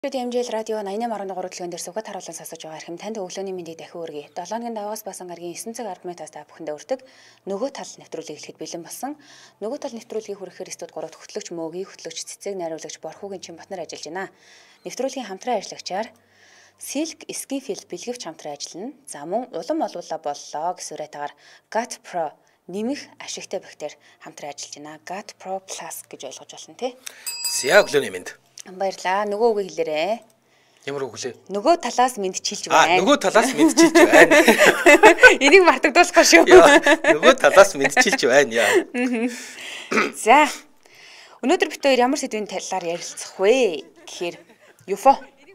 Хэмжээл радио 88.3 төлөвөн дээр сүгэт харуулан сонсож байгаа хэрхэм танд өглөөний мэндийг дахин хүргэе. 7-ны даваас басан гарагийн 9 цаг 10 минутаас та бүхэндээ өртөг нөгөө тал нэвтрүүлгийг эхлэхэд бэлэн болсон. Нөгөө тал нэвтрүүлгийг хүрэхээр студ 3 дахь хөтлөгч Мөөгийн хөтлөгч цэцэг найруулагч Борхуугийн Чимбатнар ажиллаж байна. Нэвтрүүлгийн хамтран ажиллагчаар Silk Skinfield бэлгэвч хамтран ажиллана. За мөн улам олуулаа боллоо гэсэн үрэйтагаар Gat Pro нэмэх ашигтай бактери хамтран ажиллаж байна. Gat Pro Plus гэж ойлгож байна тий. За өглөөний мэнд. Баярлаа. Нөгөө үгийг хэлээрэй. Ямар үг лээ? Нөгөө талаас мэдчилж байна. Нөгөө талаас мэдчилж байна. Энийг мартагдуулахгүй шүү. Нөгөө талаас мэдчилж байна яа. За. Өнөөдөр бид хоёр ямар сэдвийн талаар ярилцах вэ? Гэхээр UFO.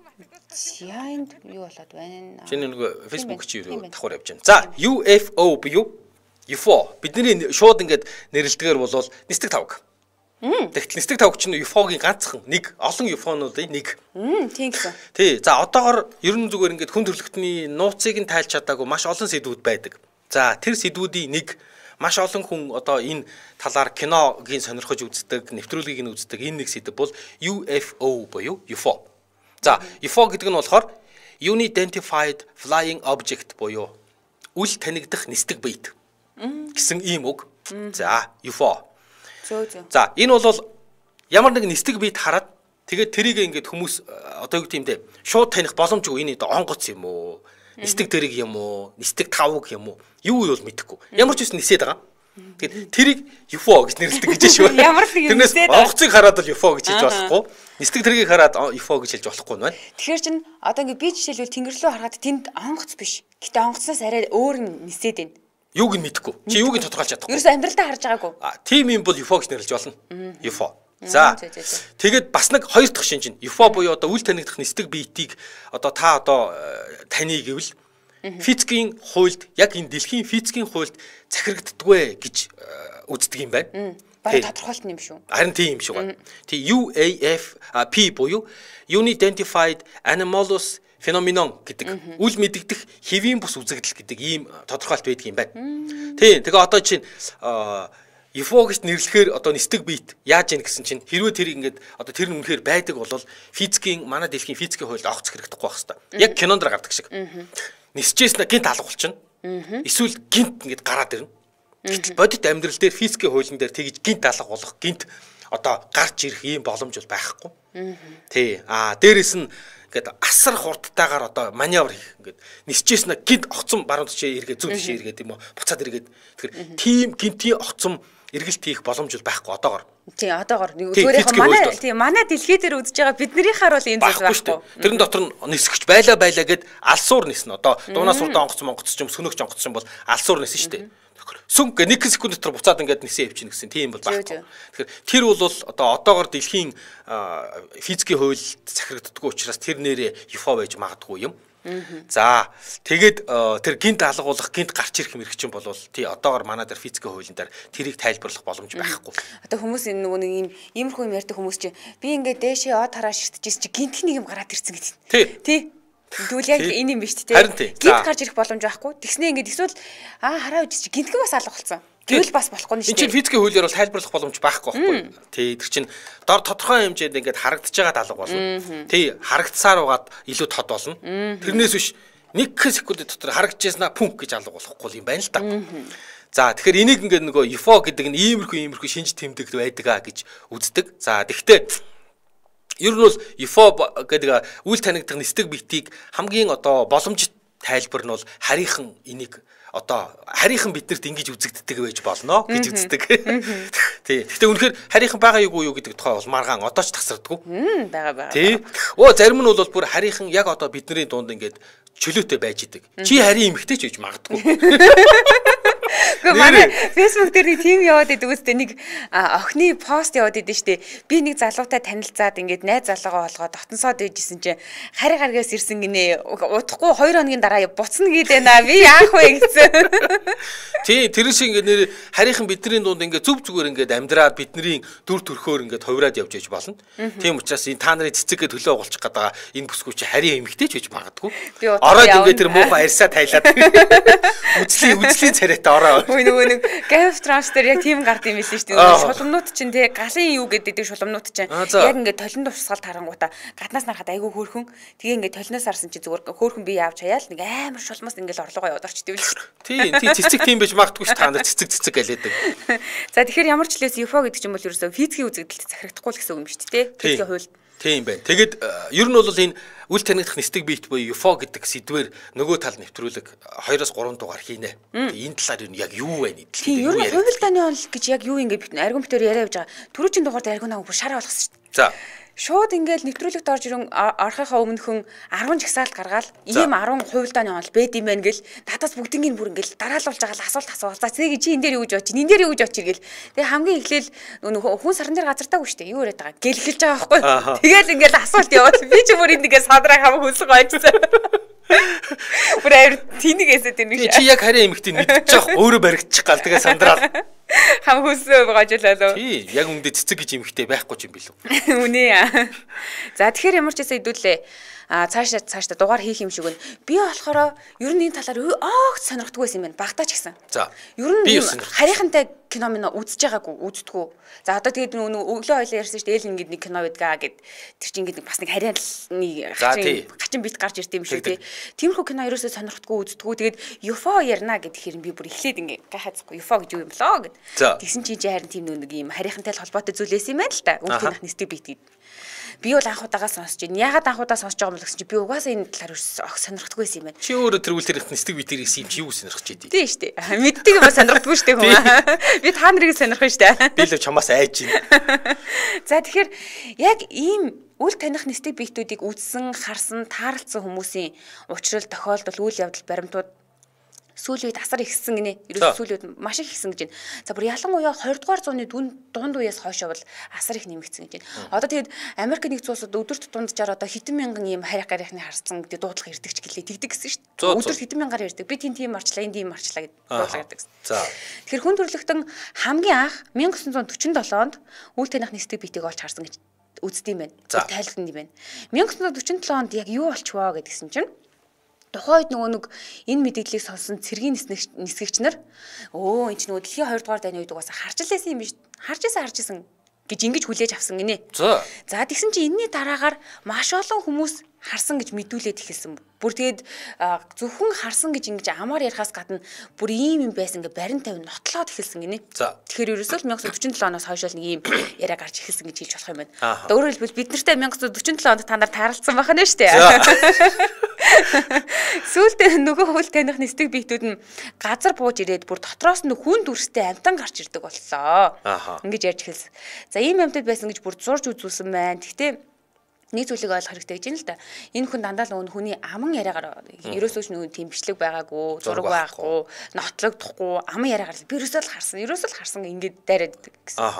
За энд юу болоод байна? Чиний нөгөө Facebook чи юу давхар явж байна. За, UFO буюу UFO. Бидний шууд ингээд нэрлэлдгээр бол нисдэг тавг. Тэгтэл нисдэг тавг чинь UFO-гийн ганцхан нэг олон UFO-нуудын нэг. Тийм гэсэн. Тий. За одоогор ерөн зүгээр ингээд хүн төрөлхтний нууцыг нь тайлж чадаагүй маш олон сэдвүүд байдаг. За тэр сэдвүүдийн нэг маш олон хүн одоо энэ талаар киногийн сонирхож үздэг, нэвтрүүлгийг нь үздэг энэ нэг сэдв бол UFO буюу UFO. За UFO гэдэг нь болохоор Unidentified Flying Object буюу үл танигдах нисдэг биет гэсэн ийм үг. За UFO. За энэ бол ямар нэг нисдэг биет хараад тэгээд тэрийг ингээд хүмүүс одоо юу гэмтэй шууд таних боломжгүй энэ онгоц юм уу? Нисдэг дэрэг юм уу? Нисдэг тавг юм уу? Юу юу бол мэдэхгүй. Ямар ч үс нисээд байгаа. Тэгээд тэрийг UFO гэж нэрлэдэг гэж шүү. Ямар нэг юм нисээд онгоцыг хараад бол UFO гэж хэлж болохгүй. Нисдэг дэргийг хараад UFO гэж хэлж болохгүй нэ. Тэгэхээр чин одоо ингээд би жишээлбэл тэнгэр рүү харахад тэнд онгоц биш. Гэтэ онгоцноос арай өөр нисээд байна. Юуг нь мэдэхгүй. Чи юуг нь тодорхойлж чадахгүй. Ерөөсөө амьдралдаа харж байгаагүй. Тийм юм бол UFO гэж нэрлэж болно. UFO. За. Тэгээд бас нэг хоёр дахь шинж нь UFO буюу одоо үл танигдах нисдэг биетийг одоо та одоо таны гэвэл физикийн хуульд яг энэ дэлхийн физикийн хуульд захирагддаггүй гэж үздэг юм байна. Бараг тодорхойлт юм шүү. Харин тийм юм шиг байна. Тий UAP буюу Unidentified Anomalous Phenomenon гэдэг үл мэдэгдэх хэвийн бус үзэгдэл гэдэг ийм тодорхойлт байдаг юм байна. Тийм. Тэгээ одоо чинь UFO гэж нэрлэхээр одоо нисдэг биет яаж ийн гэсэн чинь хэрвээ тэр ингээд одоо тэр нь үнэхээр байдаг бол физикийн манай дэлхийн физикийн хуульд огц хэрэгдэхгүй байх хэвээр. Яг кинонд дэр гардаг шиг. Нисчээснэ гинт алгуулчихна. Эсвэл гинт ингээд гараад ирнэ. Гэтэл бодит амьдрал дээр физикийн хуулийн дээр тэгж гинт алга болох гинт одоо гарч ирэх ийм боломж бол байхгүй. Тий. Дээрэс нь ингээд асар хурдтайгаар одоо маневр хийх ингээд нисчээснэ гинт огцом баруун тишээ эргээд зүүн тишээ эргээд юм уу буцаад эргээд тэгэхээр тийм гинтийн огцом эргэлт хийх боломж бол байхгүй одоогор. Тий, одоогор зүгээр манай дэлхий дээр үзэж байгаа биднэрийнхаар бол энэ зүйл байхгүй. Тэрэн дотор нь нисгэж байлаа гэд алсуур ниснэ. Одоо дуунаас урдаа онгоц ч юм сөнөгч онгоц юм бол алсуур ниснэ шүү дээ. Сүнг 1 секунд дотор буцаад ингээд нисэн явчихна гэсэн тийм бол байхгүй. Тэгэхээр тэр бол одоо одоогор дэлхийн физикийн хуульд захирагддаггүй учраас тэр нэрээ UFO байж магадгүй юм. За тэгээд тэр гинт алгуулах гинт гарч ирэх мэрэг чинь бол тий одоогор манай дээр физикийн хуулийн дээр тэрийг тайлбарлах боломж байхгүй. Одоо хүмүүс энэ нөгөө нэг ийм иймэрхүү юм ярьдаг хүмүүс чинь би ингээд дээшээ од хараа ширтчихсэн чи гинт нэг юм гараад ирсэн гэдэг. Тий. Тэгвэл яг энэ юм биш үү? Гинт гарч ирэх боломж байхгүй. Тэгснээ ингээд эсвэл хараа үжиж чи гинтгэн бас алгуулсан. Тэгвэл бас болохгүй нь шүү дээ. Энд чинь физикийн хуулиар бол тайлбарлах боломж байхгүй байхгүй. Тий, тэр чинь дор тодорхой хэмжээнд ингээд харагдаж байгаа алга болно. Тий, харагдсаар угаад илүү тод болно. Тэрнээс биш 1 секунд дотор харагдчихснаа пүнк гэж алга болохгүй юм байна л да. За тэгэхээр энийг ингээд нөгөө UFO гэдэг нь иймэрхүү шинж тэмдэгт байдаг гэж үздэг. За тэгвэл ер нь бол UFO гэдэг үл танигдах нисдэг биетийг хамгийн одоо боломжит тайлбар нь бол харийнхан энийг одоо харийнхан биднэрт ингэж үзэгддэг байж болно гэж үздэг. Тий. Гэхдээ үнэхээр харийнхан байгаа юу гэдэг тухай бол маргаан одоо ч тасардгүй. Бага. Тий. Зарим нь бол бүр харийнхан яг одоо бидний дунд ингэж чөлөөтэй байж идэг. Чи харийн эмэгтэй ч гэж магадгүй. Манай Facebook дээр нэг тийм яваад идэг үстэй нэг охины пост яваад идэв штэ. Би нэг залуутай танилцаад ингээд найз залуугаа болгоод дотносоод байжсэн чинь хари гаргаас ирсэн гинэ. Удахгүй 2 хоногийн дараа буцна гэдэг байна. Би яах вэ гэсэн. Тий, тэр шиг ингээд нэр харийнхан бидний дунд ингээд зүв зүгээр ингээд амьдраад бидний дүр төрхөөр ингээд хувраад явж яж болно. Тийм учраас энэ та нарын цэцэгээ төлөө оголчих гэдэг энэ бүсгүй чи харийн эмэгтэй ч гэж магадгүй. Ороод ингээд тэр муухай арьсаа тайлаад үзлийн царайтай ороо. Үй нөгөө нэг Game of Thrones дээр яг тийм гард юм билээ шүү дээ. Шулмнууд чинь те галын юу гэдэг шулмнууд чинь яг ингээд толинд урсгал тарангуудаа гаднаас нарахад айгүй хөөрхөн. Тэгээ ингээд толиноос харсан чи зүгээр хөөрхөн бие авч хаяал нэг амар шулмаас ингээд орлогоо яваад орчдөг л шүү. Тийм цэцэг тийм байж магадгүй ш та нар цэцэг гэлээдэг. За тэгэхээр ямар ч лээс UFO гэдэг ч юм бол ерөөсөө физикийн үзэгдэлд захирагдахгүй л гэсэн үг юм шүү дээ. Физикийн хувьд. Тийм байна. Тэгэд ер нь бол энэ үл танигдах нисдэг биет буюу UFO гэдэг сэдвэр нөгөө тал нэвтрүүлэг 2-3 дугаар хийнэ. Энэ талаар юу яг юу вэ нийтлээ. Тийм ер нь хувилдааны онол гэж яг юу ингэ аргум битээр яриа явж байгаа. Түрүүчийн дугаар дээр аргунаа бүр шараа болгосон шүү дээ. За. Шууд ингээл нэвтрүүлэгт орж ирэн орохынхаа өмнөхөн 10 жагсаалт гаргаад ийм 10 хувилдааны онол бэд юм байна гэл татаас бүгднийг бүр ингээл дараалуулж байгаа л асуулт асуугаа. За цэгийг чи энэ дээр юу гэж бодчих, энэ дээр юу гэж бодчих гэл. Тэгээ хамгийн эхлээл хүн саран дээр газардаагүй шүү дээ. Юу яриад байгаа. Гэлхэлж байгаа байхгүй. Тэгэл ингээл асуулт яваад би ч бүр эндгээ садраа хам хөлсөг ойчсан. Бүр авир тэнийгээсээ тэр нэг чи яг харин эмэгтэй мэдчихэж өөрөө баригдчих гал тэгээ сандраад хам хөлсөө гожлоо. Тий, яг үндэ цэцэг гэж эмэгтэй байхгүй юм билүү. Үнэ. За тэгэхээр ямар ч хэсэ хэдүүлээ цаашаа дугаар хийх юм шиг байна. Би болохоор ер нь энэ талаар огт сонирхдаггүй байсан юм байна. Багтаач гэсэн. За. Ер нь харийнхантай кино минь үзэж байгаагүй, үздэггүй. За одоо тэгээд өглөө хоёлоо ярьсан шүү дээ. Ээл ингээд нэг кино байдгаа гэд тэр чинь ингээд бас нэг хариалны гачин бит гарч ирд юм шиг тий. Тиймэрхүү кино ерөөсөө сонирхдаггүй, үздэггүй. Тэгээд UFO ярина гэхээр би бүр эхлээд ингээд гайхацгүй UFO гэж юу юм болоо гэд. Тэгсэн чинь харин тийм нэг юм харийнхантай л холбоотой зүйлээс юм байна л та. Үндийн нисдэг бит гэд. Би бол анхудаага сонсож байна. Ягаад анхудаа сонсож байгаа юм бэ гэсэн чи би угаасаа энэ талаар сонирхдаггүй байсан юм байна. Чи өөрөө тэр үйл тэрэгт нисдэг битэр гэсэн юм чи юу сонирхож идэв? Тийм шүү дээ. Мэддэг юм сонирхдаггүй шүү дээ хүн. Би та нарыг сонирхно шүү дээ. Би л чамаас айж байна. За тэгэхээр яг ийм үл таних нисдэг биетүүдийг үзсэн, харсан, таарлцсан хүмүүсийн учрал, тохиолдол, үйл явдал, баримтууд сүүлийн үед асар ихсэн гинэ. Ерөөс сүүлийн үед маш их ихсэн гэж байна. За бүр ялангуяа 20 дугаар зууны дунд үеэс хойш бол асар их нэмэгдсэн гэж байна. Одоо тэгээд Америк нэгдсэн улсад өдөрт дунджаар одоо хэдэн мянган ийм харих гарихны харцсан гэдэг дуудлага ирдэгч гэлээ тэгдэг гэсэн шүү дээ. Өдөрт хэдэн мянгаар ирдэг. Би тийм марчлаа, энэ тийм марчлаа гэдэг дуудлага ирдэг гэсэн. За. Тэгэхээр хүн төрөлхтөн хамгийн анх 1947 онд үл таних нисдэг биетийг олж харсан гэж үздэг юм байна. Тайлбарт юм байна. 1947 онд яг юу болчихвоо гэдгсэн чинь тухайд нөгөө нэг энэ мэдээллийг сонсон цэргийн нисгэгч нар энэ ч нөгөө дэлхийн 2 дугаар дайны үед угаасаа харж лээсэн юм биш. Харж исэн гэж ингэж хүлээж авсан гинэ. За тэгсэн чинь энэний дараагаар маш олон хүмүүс харсан гэж мэдүүлээд эхэлсэн. Бүр тэгээд зөвхөн харсан гэж ингэж амаар ярихаас гадна бүр ийм юм байсан гэ барин тавь нотлоод эхэлсэн гинэ. За тэгэхээр ерөөсөө 1947 оноос хойш нэг ийм яриа гарч эхэлсэн гэж хэлж болох юм байна. Өөрөөр хэлбэл бид нартай 1947 онд та нар таарлцсан байх нь шүү дээ. Сүүлдээ нөгөө үл таних нисдэг биетүүд нь газар бууж ирээд бүр дотроос нь хүн дүрстэй амтан гарч ирдэг боллоо. Ингэж ярьж эхэлсэн. За ийм амтад байсан гэж бүр зурж үзүүлсэн байна. Гэхдээ нэг зүйлийг ойлгох хэрэгтэй гэж юм л да. Энэ хүн дандаа л хүний аман яриагаар ерөөсөө ч нөгөө тийм бичлэг байгаагүй, зураг байхгүй, нотлогдохгүй, аман яриагаар би ерөөсөө л харсан ингэж дайраад идэг гэсэн.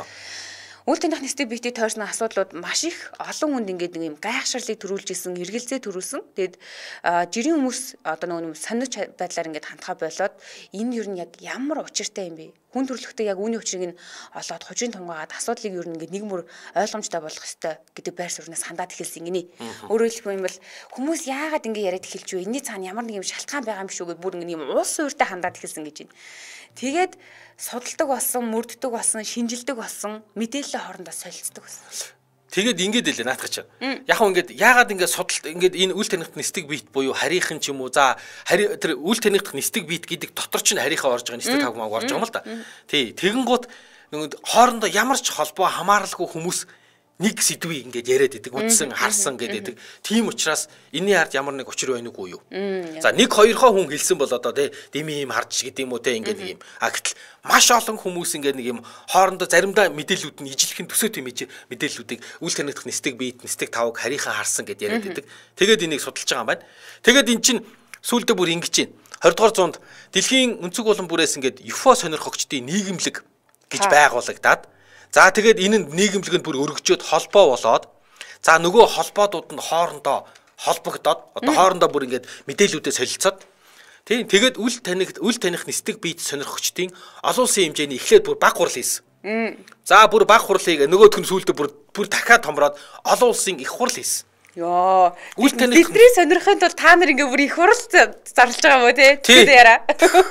Үл таних нисдэг биетийн тойрсны асуудлууд маш их олон хүнд ингээд нэг юм гайхширлыг төрүүлж исэн, эргэлзээ төрүүлсэн. Тэгэд жирийн хүмүүс одоо нөгөө сонирч байдлаар ингээд хандхаа болоод энэ юу нь яг ямар учиртай юм бэ? Хүн төрөлхтөө яг үүний учрыг нь олоод хожийн тунгаад асуудлыг юу ингээд нэг мөр ойлгомжтой болгох ёстой гэдэг байр суурьнаас хандаад эхэлсэн гинэ. Өөрөөр хэлбэл юм бол хүмүүс яагаад ингэ яриад эхэлж вэ? Энэний цаана ямар нэг юм шалтгаан байгаа юм шүү гэд бүр ингэ юм уус суурьтай хандаад эхэлсэн гэж байна. Тэгээд судалдаг болсон, мөрддөг болсон, шинжилдэг болсон, мэдээлэл хоорондоо солилцдог болсон. Тэгээд ингээд хэлээ наатах чинь. Яг хөө ингээд яагаад ингээд судалт ингээд энэ үл танигт нисдэг биет буюу харийнхан ч юм уу за тэр үл танигт нисдэг биет гэдэг дотор ч харийнхаа орж байгаа нисдэг тавгмаг орж байгаа юм л да. Тий. Тэгэн гут нэг хоорондоо ямар ч холбоо хамааралгүй хүмүүс нэг сэдвийг ингээд яриад идэг, үдсэн, харсан гэдэг. Тийм учраас энэний ард ямар нэг учир байна уу юу? За нэг хоёрхоо хүн хэлсэн бол одоо тийм ийм харж гэдэг юм уу те ингээд нэг юм. Гэтэл маш олон хүмүүс ингээд нэг юм хоорондоо заримдаа мэдээллүүд нь ижилхэн төсөөт юм мэдээллүүдийг үл танигдах нисдэг биет, нисдэг тавг харийнхаа харсан гэдээ яриад идэг. Тэгээд энийг судалж байгаа юм байна. Тэгээд эн чинь сүүлдээ бүр ингэж байна. 20 дугаар зуунд дэлхийн өнцөг улан бүрээс ингээд UFO сонирхогчдын нийгэмлэг гэж байгуулагдаад за тэгээд энэ нийгэмлэгэнд бүр өргөжөөд холбоо болоод за нөгөө холбоодууд нь хоорондоо холбогдоод одоо хоорондоо бүр ингээд мэдээллүүдээ солилцоод тийм тэгээд үл таних нисдэг биет сонирхогчдын олон улсын хэмжээний эхлээд бүр баг хурал хийсэн. За бүр баг хурлыг нөгөөх нь сүүлдээ бүр дахиад томроод олон улсын их хурал хийсэн. Йоо. Бидний сонирхохын тулд та нар ингээ бүр их хурал зарлж байгаа мó тий. Тэгээд яра.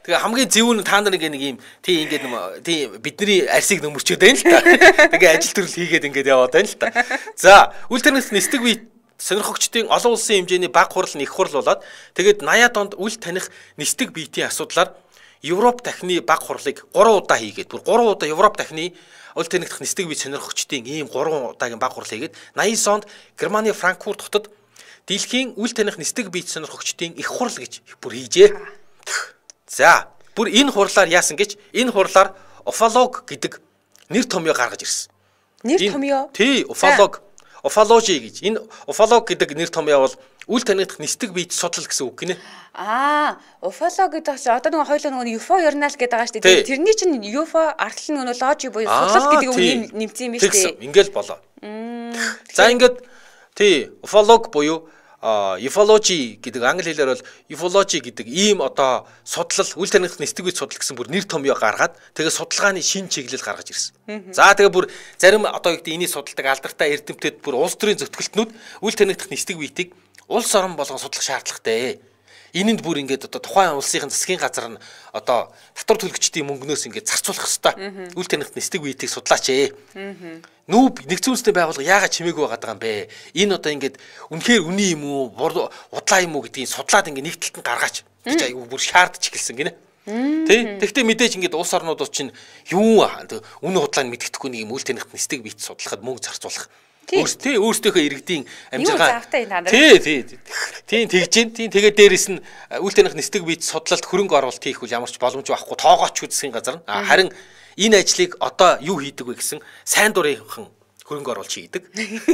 Тэгээ хамгийн зөвүүн та нар нэг юм тий ингээд бидний арсыг нөмөрчөөд байна л та. Тэгээ ажил төрөл хийгээд ингээд яваад байна л та. За үл тэрнээс нисдэг бие сонирхогчдын олон улсын хэмжээний баг хурал их хурал болоод тэгээд 80-аад онд үл таних нисдэг биетийн асуудлаар Европ дахны баг хурлыг 3 удаа хийгээд бүр 3 удаа Европ дахны үл таних нисдэг бие сонирхогчдын ийм 3 удаагийн баг хурал хийгээд 89 онд Германы Франкфурт хотод дэлхийн үл таних нисдэг биет сонирхогчдын их хурал гэж бүр хийжээ. За бүр энэ хурлаар яасан гэж энэ хурлаар уфолог гэдэг нэр томьёо гаргаж ирсэн. Нэр томьёо? Тий, уфологи гэж. Энэ уфолог гэдэг нэр томьёо бол үл танигдах нисдэг биет судлал гэсэн үг гинэ. Уфолог гэдэг чинь одоо нэг хоёулаа нэг UFO ярнал гэдэг байгаа шүү дээ. Тэрний чинь UFO артлал нь логик буюу судлал гэдэг үг юм нэмсэн юм шүү дээ. Ингээл болоо. За ингээд тий, уфолог буюу ufology гэдэг англи хэлээр бол ufology гэдэг ийм одоо судлал үл таних нисдэг биет судлал гэсэн бүр нэр томьёо гаргаад тэгээ судалгааны шин чиглэл гаргаж ирсэн. За тэгээ бүр зарим одоо гэдэг энийг судалдаг алдартай эрдэмтэд бүр улс төрийн зөвтгөлтнүүд үл таних нисдэг биетийг улс орон болгон судлах шаардлагатай. Энэнд бүр ингээд одоо тухайн улсын засгийн газар нь одоо татвар төлөгчдийн мөнгнөөс ингээд зарцуулах хэвээр үл таних нисдэг биетийг судлаач ээ. Нүүб нэгдсэн үндэсний байгууллага яагаад чимээгүй байгаа юм бэ? Энэ одоо ингээд үнэхээр үний юм уу, удлаа юм уу гэдгийг судлаад ингээд нэг талд нь гаргаач. гэж айгүй бүр шаардж эхэлсэн гинэ. Тэ? Тэгвэл мэдээж ингээд улс орнууд чинь юу үнэ худлааг мэддэхгүй нэг юм үйл танихт нисдэг бит судлахад мөнгө зарцуулах. Өөрсдийнхөө иргэдийн амжиргаа. Тийм тэгж гин. Тийм тэгээд дээрэс нь үйл таних нисдэг бит судлалт хөрөнгө оруулалт хийх үл ямар ч боломж байхгүй тоогооч үзсэн газар. Харин энэ ажлыг одоо юу хийдэг вэ гэсэн сайн дурынхан хөрөнгө оруулалт хийдэг.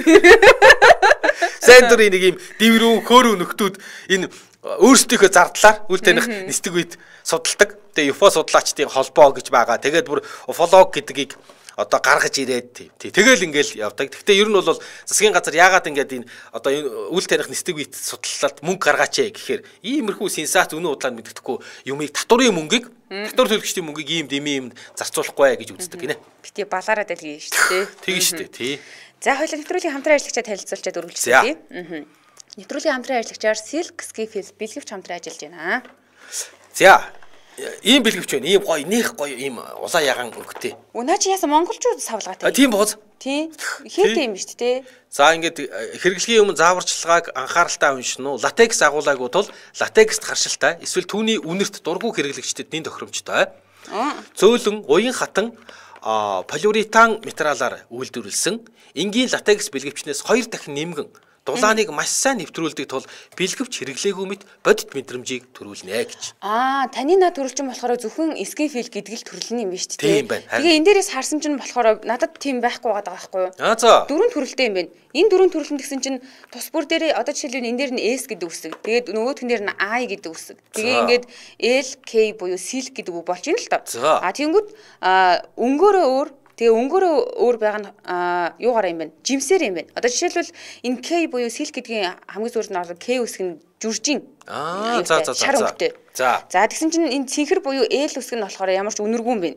Сайн дурын нэг юм дэврүү хөөрөө нөхдүүд энэ өөрсдийнхөө зардлаар үйл таних нисдэг бит судалдаг. Тэгээ UFO судлаачдын холбоо гэж байгаа. Тэгээд бүр уфолог гэдгийг одоо гаргаж ирээд тэгэл ингээл явдаг. Гэхдээ ер нь бол засгийн газар яагаад ингээд энэ одоо энэ үйл таних нисдэг бит судлалт мөнгө гаргаач гэхээр иймэрхүү сенсац өнөө удаан мэддэхгүй юмыг татварын мөнгийг татвар төлөгчдийн мөнгийг ийм дэмий юмд зарцуулахгүй гэж үздэг гинэ. Бити балаараа дэлгий шүү дээ. Тэгин шүү дээ. Тий. За хоёул нэвтрүүлгийн хамтран ажиллагчаа танилцуулчаад өргөлжлөө тий. Нэвтрүүлгийн хамтран ажиллагчаар Silk Skiffles бэлгэвч хамтран ажиллаж байна. За ийм бэлгэвч байна. Ийм гоё, нэх гоё ийм улаан ягаан өнгөтэй. Өнөө чи яасан монголчууд савлгаатай. Тийм бооз. Тийм. Ихэнтэй юм шүү дээ. За ингээд хэрэглэгийн өмнө зааварчилгааг анхааралтай уншина уу? Латекс агуулаагүй тул латекст харшилтай эсвэл түүний үнэрт дургүй хэрэглэгчдэд нэн тохиромжтой. Зөөлөн уян хатан полиуретан материалаар үйлдвэрлэсэн энгийн латекс бэлгэвчнээс 2 дахин нэмгэн дулааныг маш сайн нэвтрүүлдэг тул бэлгэвч хэрэглээгүй мэт бодит мэдрэмжийг төрүүлнэ гэж. Таны над төрөлчин болохоор зөвхөн Skiffle гэдэг л төрөлн юм ба шүү Тийм дээ. байна. Тэгээ энэ дээрээс харсан чинь болохоор надад тийм байхгүй байгаа байхгүй юу? За. 4 төрөлтэй юм байна. Энэ 4 төрөлн гэсэн чинь тус бүр дээрээ одоо жишээлбэл энэ дээр нь S гэдэг үсэг. Тэгээд нөгөөх нь дээр нь I гэдэг үсэг. Тэгээ ингээд L K буюу silk гэдэг үг болж ийн л та. Тэгэнгүүт өнгөөрөө өөр тэгээ өнгөөрөө өөр байгаа нь юугаараа юм бэ? Жимсээр юм байна. Одоо жишээлбэл энэ K буюу silk гэдгийн хамгийн сүүлд нь K үсэг нь жүржин. Шар өнгөтэй. За тэгсэн чинь энэ цэнхэр буюу L үсэг нь болохоор ямар ч үнэргүй юм байна.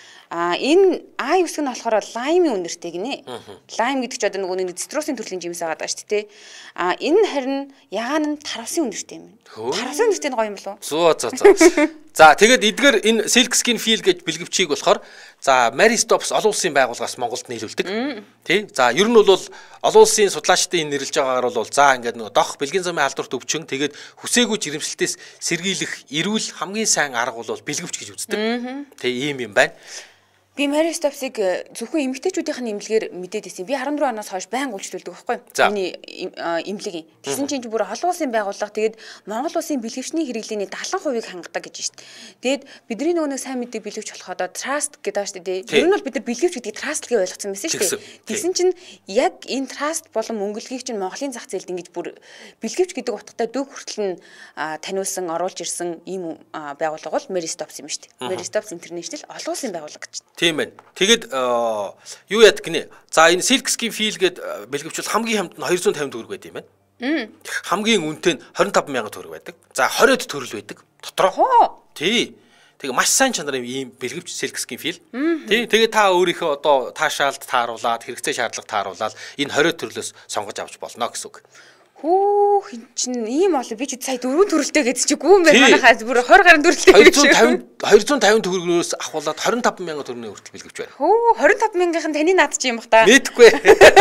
Энэ I үсэг нь болохоор lime үнэртэй гинэ. Lime гэдэг чинь одоо нөгөө нэг цитрусын төрлийн жимс байгаа даа шүү дээ. Энэ харин ягаан нь таравсын үнэртэй юм байна. Таравсын үнэртэй нь гоё юм болов уу? За тэгээд эдгээр энэ Silk Skiffle гэж бэлгэвчийг болохоор за Mary Stopes олон улсын байгууллагаас Монголд нийлүүлдэг. Тий. За ер нь бол олон улсын судлаачдын нэрлэж байгаагаар бол за ингээд нөгөө дох бэлгийн замын халдварт өвчин тэгээд хүсээгүй жирэмслэлтээс сэргийлэх эрүүл хамгийн сайн арга бол бэлгэвч гэж үздэг. Тий ийм юм байна. Би Mary Stopes-ыг зөвхөн эмэгтэйчүүдийн имлэгээр мэдээд ирсэн. Би 14 оноос хойш байнга үйлчлүүлдэг байхгүй юу? Миний имлэгийн. Тэгсэн чинь бүр олон улсын байгууллага тэгээд Монгол улсын бэлгэвчний хэрэглээний 70% хангадаг гэж байна шүү дээ. Тэгээд бидний нөгөө нэг сайн мэддэг бэлгэвч болох одоо trust гэдэг ба шүү дээ. Ер нь бол бид нар бэлгэвч гэдгийг trust гэж ойлгосон байсан шүү дээ. Тэгсэн чинь яг энэ trust болон мөнгөлгийг чинь Монголын зах зээлд ингэж бүр бэлгэвч гэдэг утгатай дөг хүртэл нь таниулсан, оруулж ирсэн ийм байгууллага бол Mary Stopes юм шүү дээ. Mary Stopes International олон улсын байгууллага гэж. Тийм байна. Тэгэд юу яадаг гинэ. За энэ Silk Skiffle гээд бэлгэвч бол хамгийн хамт нь 250 төгрөг байт юм байна. Хамгийн үнэтэй нь 25,000 төгрөг байдаг. За 20-д төрөл байдаг. Дотроо. Тий. Тэгээ маш сайн чанарын ийм бэлгэвч Silk Skiffle. Тий. Тэгээ та өөрийнхөө одоо таашаалд тааруулаад хэрэгцээ шаардлага тааруулаад энэ 20 төрлөөс сонгож авч болно гэсэн үг. Хүү хин чин ийм болоо би ч сая 4 төрөлтэй гэж чи гүн байна. Манайхаас бүр 20 гаруй төрөлтэй. 250 төгрөгөөс ахуулаад 25,000 төгрөгийн хүртэл бэлгэвч байна. Хөө 25,000-ын таны наад чи юм бах та. Мэдгүй.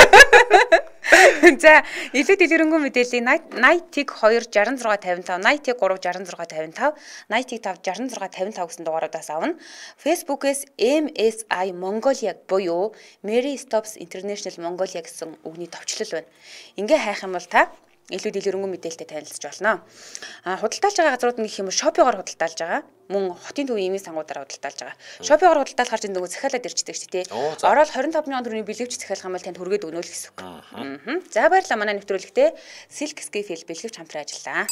За илүү дэлгэрэнгүй мэдээллийг Nightig 26655, Nightig 36655, Nightig 56655 гэсэн дугаараас авна. Facebook-ээс MSI Mongolia буюу Mary Stops International Mongolia гэсэн үгний товчлол байна. Ингээ хайх юм бол та илүү дэлгэрэнгүй мэдээлэлтэй танилцж болно. Худалдаалж байгаа газрууд нь гэх юм Shopee-гоор худалдаалж байгаа. Мөн хотын төвийн эмийн сангуудаар худалдаалж байгаа. Shopee-гоор худалдаалж харж нөгөө захиалаад ирчдэг шүү дээ. Ороод 25,000 төгрөгийн бэлгэвч захиалах юм бол танд хүргээд өгнө л гэсэн үг. За баярлалаа манай нэвтрүүлэгтээ Silk Scale бэлгэвч хамтран ажиллаа.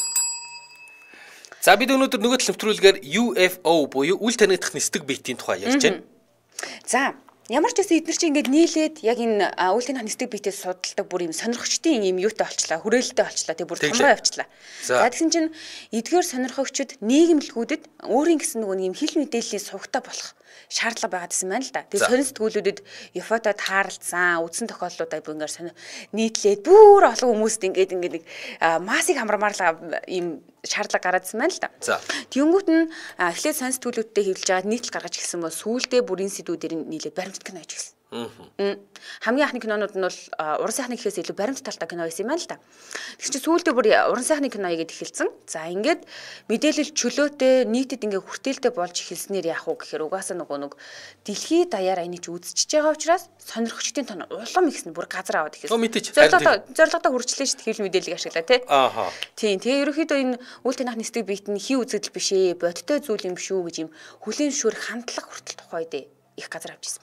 За бид өнөөдөр нөгөө тал нэвтрүүлгээр UFO буюу үл танигдах нисдэг биетийн тухай ярьж байна. За ямар ч байсан эдгээр чинь ингээд нийлээд яг энэ үйл танигдах нисдэг биетээс судалдаг бүр юм сонирхогчдын юм юутай болчлаа, хүрээлэлтэй болчлаа, тэг бүр томроо явчлаа. За тэгсэн чинь эдгээр сонирхогчд нийгэмлэгүүдэд өөрийн гэсэн нөгөө юм хил мэдээллийн сувгтай болох шаардлага байгаа гэсэн байна л да. Тэгээ сонин сэтгүүлүүдэд UFO-той тааралцсан, үдсэн тохиолдлуудаа бүгдээр нийтлээд бүр олон хүмүүст ингээд нэг массыг хамрамаарлаа ийм шаардлага гараадсан байна л да. Тэнгүүт нь эхлээд сонин сэтгүүлүүдтэй хэвлэж байгаа нийтлэл гаргаж эхэлсэн бол сүүлдээ бүрийн сэдвүүдээр нийлээд баримтат кино хийж гисэн. Хамгийн анхны кинонууд нь бол уран сайхны гэхээс илүү баримт талтай кино байсан юм байна л да. Тэгсэн чинь сүүлдээ бүр уран сайхны кино игээд эхэлсэн. За ингээд мэдээлэл чөлөөтэй нийтэд ингээ хүртээлтэй болж эхэлснээр яах вэ гэхээр угаасаа нөгөө дэлхий даяар энийг үзчихэж байгаа учраас сонирхогчдын тон улам ихсэн бүр газар аваад эхэлсэн. Зорилгодоо хүрчлээ шүү дээ хэл мэдээллийг ашиглаа тий. Тийм. Тэгээ ерөөхдөө энэ үйл танах нисдэг биет нь хий үзэгдэл биш ээ, бодтой зүйл юм шүү гэж юм хүлийн шүүрэх хандлага хүртэл тухайд их газар авчихсан.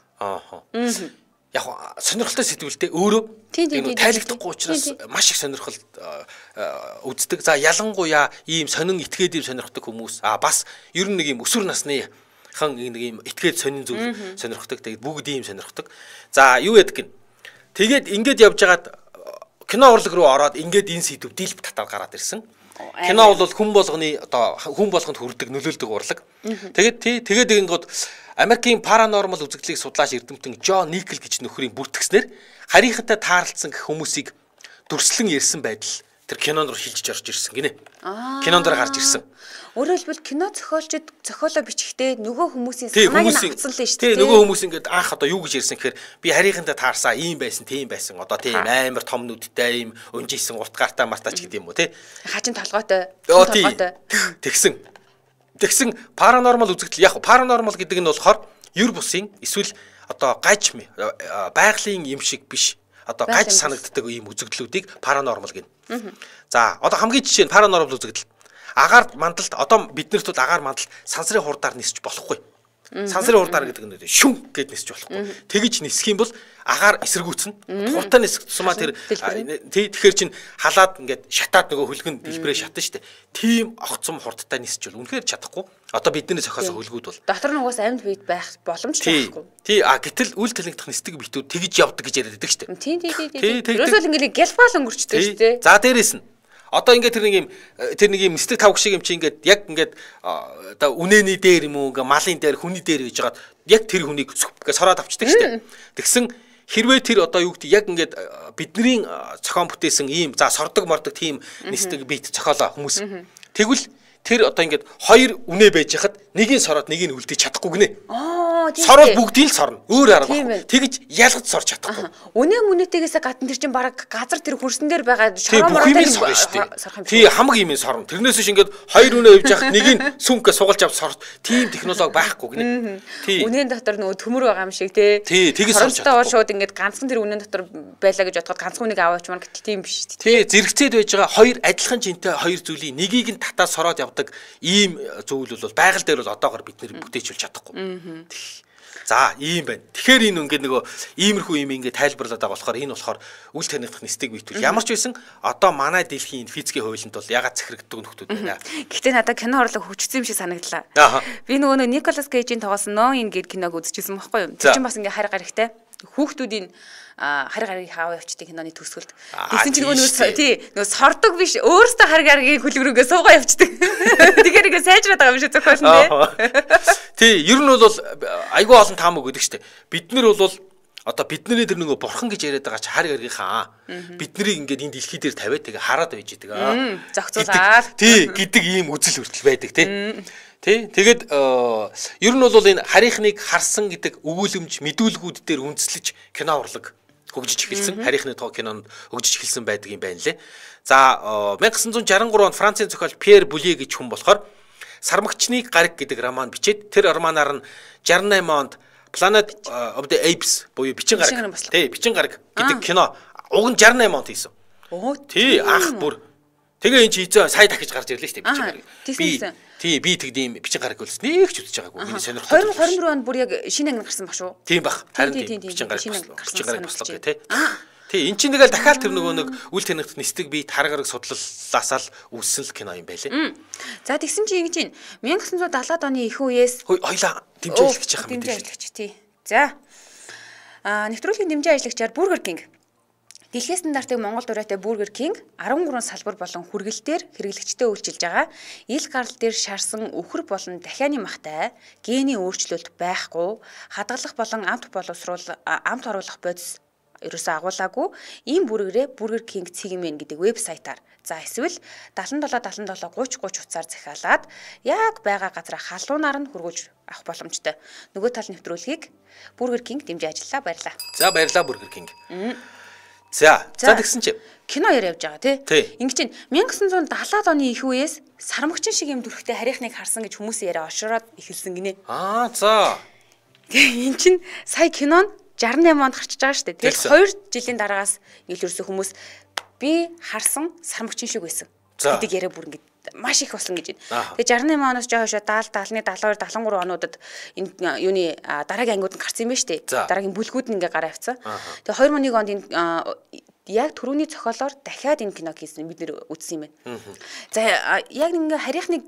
Яг сонирхолтой сэтгүүлтэй өөрөө тайлбарлахгүй учраас маш их сонирхол үздэг. За ялангуяа ийм сонин итгээд ийм сонирхдаг хүмүүс бас ер нь нэг ийм өсвөр насны хан нэг ийм итгээд сонин зүйл сонирхдаг. Тэгээд бүгд ийм сонирхдаг. За юу яадаг гин. Тэгээд ингээд явж байгаад кино урлаг руу ороод ингээд энэ сэдв дийлб татаад гараад ирсэн. Кино бол хүн болгоны одоо хүн болгонд хүрдэг нөлөөлдөг урлаг. Тэгээд ингэнгод Америкийн паранормал үзэгдлийг судлаач эрдэмтэн Джон Никл гэж нөхрийн бүртгэснээр харийнхантай таарлцсан хүмүүсийг дүрслэн ярьсан байдал тэр кинонд руу шилжиж орж ирсэн гинэ. Кинонд дор гарч ирсэн. Өөрөөр хэлбэл кино зохиолоо бичихтэй нөгөө хүмүүсийн санааг нь авцсан л шүү дээ. Нөгөө хүмүүс ингээд анх одоо юу гэж ярьсан гэхээр би харийнхантай таарсаа ийм байсан, тийм байсан. Одоо тийм амар том нүдтэй ийм өнжийсэн урт гартаа мартаач гэдэг юм уу те. Хачин толгойтой. Тэгсэн паранормал үзэгдэл яг паранормал гэдэг нь болохоор ер бусын эсвэл одоо гаж байгалийн юм шиг биш одоо гаж санагддаг ийм үзэгдлүүдийг паранормал гэнэ. За одоо хамгийн жишээ нь паранормал үзэгдэл агаар мандалд одоо биднэрт бол агаар мандалд сансрын хурдаар нисэж болохгүй. Сансрын хурдаар гэдэг нь шүн гэд нисэж болохгүй. Тэгэж нисэх юм бол агаар эсэргүүцнэ. Хурдтай нисэх тусмаа тэр тэгэхээр чин халаад ингээд шатаад нөгөө хөлгөн дэлбэрээ шатна штэ. Тийм огцом хурдтай нисэж бол үнэхээр чадахгүй. Одоо бидний зохиосон хөлгүүд бол дотор нь угаас амьд бийд байх боломж байхгүй. Гэтэл үйл танигдах нисдэг биетүүд тэгж явдаг гэж яриад байдаг штэ. Тийм. Ерөөсөө ингээд гэлбаал өнгөрчдөг штэ. За дээрээс нь одоо ингээд тэр нэг юм нисдэг тавг шиг юм чи ингээд яг ингээд одоо үнэний дээр юм уу ингээ малын дээр хүний дээр гэж жагаад яг тэр хүнийг гэж сороод авчдаг штэ. Тэгсэн хэрвээ тэр одоо юу гэдэг яг ингээд бидний зохион бүтээсэн ийм за сордог мордог тийм нисдэг бит зохиолоо хүмүүс тэгвэл тэр одоо ингээд хоёр үнэ байж хахад нэгийг сороод нэгийг үлдээж чадахгүй гинэ. Сорол бүгдийг л сорно. Өөр арга. Тэгж ялгаж сорч чадахгүй. Үнэ мүнэтэйгээс гадна тэр чинь баг газар тэр хөрсөн дээр байгаа шороомортой сорно шүү дээ. Тий хамаг юм сорно. Тэрнээс шиг ингээд хоёр үнэ явж хахад нэгийг сүнгээ сугалж авч сорт. Тийм технологи байхгүй гинэ. Тий. Үнэн дотор нөгөө төмөр байгаа юм шиг тий. Тий тэгж сорч чадахгүй. Шууд ингээд ганцхан тэр үнэн дотор байлаа гэж бодоход ганцхан үнийг аваачмаар гэтэл тийм биш шүү дээ. Тий зэрэгцээд байж байгаа хоёр адилхан жинтэй хоёр зүйлийн нэгийг нь татаа сороод явдаг ийм зүйл бол байгаль дээр бол одоогор бид нэр бүтээчүүлж чадахгүй. За ийм байна. Тэгэхээр энэ ингээд нөгөө иймэрхүү юм ингээд тайлбарлаад байгаа болохоор энэ болохоор үл танигдах нисдэг биетүүл ямар ч байсан одоо манай дэлхийн физикийн хуулинд бол ягаад захирагддаг нөхдүүд байна. Гэхдээ надад кино урлаг хөгжсөн юм шиг санагдлаа. Би нөгөө Николас Кейжийн тоглосон Ноин гээд киног үзчихсэн байхгүй юу? Тэр чинь бас ингээд харь гарагтай. Хүүхдүүдийн харь гарыг хаав явчдаг киноны төсгөлд. Тэгсэн чинь нөгөө сордог биш өөрөөсөө харь гаргийн хөлбөрөөгөө суугаа явчдаг. Тэгэхээр ингээд сайжраад байгаа юм шиг зохиолсон тий. Тий, ер нь бол айгүй олон таамаг өгдөг штэ. Бид нар бол одоо бидний тэр нөгөө бурхан гэж яриад байгаа чи хар гаргийнхаа бид нарыг ингээд энэ дэлхий дээр тавиад тэгээ хараад байж идэг. Зохицуулаад тий гэдэг ийм үзэл хүртэл байдаг тий. Тэгээд ер нь бол энэ харийнхныг харсан гэдэг өгүүлэмж мэдүүлгүүд дээр үндэслэж кино урлаг хөгжиж эхэлсэн. Харийнхны кинонд хөгжиж эхэлсэн байдаг юм байна лээ. За 1963 онд Францын зохиол Пьер Булье гэж хүн болохоор Сармагчны гариг гэдэг роман бичээд тэр романаар нь 68 онд Planet of the Apes буюу бичин гараг. Тий, бичин гараг гэдэг кино уг нь 68 онд хийсэн. Тий, анх бүр. Тэгээ эн чи сая дахиж гарч ирлээ шүү дээ бичин гараг. Би тэгдэм бичин гараг үлс нэг ч үзэж байгаагүй. Миний сонирхолтой. 2024 онд бүр яг шинэ анги гарсан баг шүү. Тийм баг. Харин бичин гараг бослоо гэх тий. Тий, эн чинь тэгэл дахиад тэр нөгөө нэг үл танигт нисдэг би таргараг судлалаасаа л үүссэн л кино юм байлээ. За тэгсэн чи ингэж байна. 1970-аад оны их үеэс хоёлаа дэмжээ ажиллаж байгаа юм дэмжээ ажиллагч тий. За. Нэвтрүүлгийн дэмжээ ажиллагчаар Burger King дэлхийн стандартыг Монгол дураатай Burger King 13 салбар болон хүргэлтээр хэрэглэгчтэй үйлчилж байгаа. Ил гарал дээр шаарсан үхэр болон дахианы махтай гений өөрчлөлт байхгүй, хадгалах болон амт оруулах бодис ерөөсөө агуулаагүй ийм бүргэрээ Burger King CGM гэдэг вебсайтаар за эсвэл 77 77 30 30 утсаар захиалаад яг байгаа газараа халуунаар нь хөргүүлж авах боломжтой. Нөгөө тал нэвтрүүлгийг Burger King дэмжиж ажиллаа баярлаа. За баярлаа Burger King. За тэгсэн чи кино явж байгаа тий. Ингэ чинь 1970-аад оны их үеэс сармагчин шиг юм дүрхтэй харийнхныг харсан гэж хүмүүс яриа ошроод эхэлсэн гинэ. За. Энд чинь сая кинон 68 онд гарчиж байгаа шүү дээ. Тэгэл 2 жилийн дараагаас илэрсэн хүмүүс би харсан сармагчин шиг байсан. Гэдэг яриа бүр ингэ маш их болсон гэж байна. Тэгээ 68 оноос жоо хойшоо 70, 71, 72, 73 онуудад энэ юуны дараагийн ангиуд нь гарсан юм байна шүү дээ. Дараагийн бүлгүүд нь ингээ гараа авцсан. Тэгээ 2001 онд энэ яг түрүүний зохиолоор дахиад энэ киног хийсэн бид нэр үзсэн юм байна. За яг ингээ харийнхныг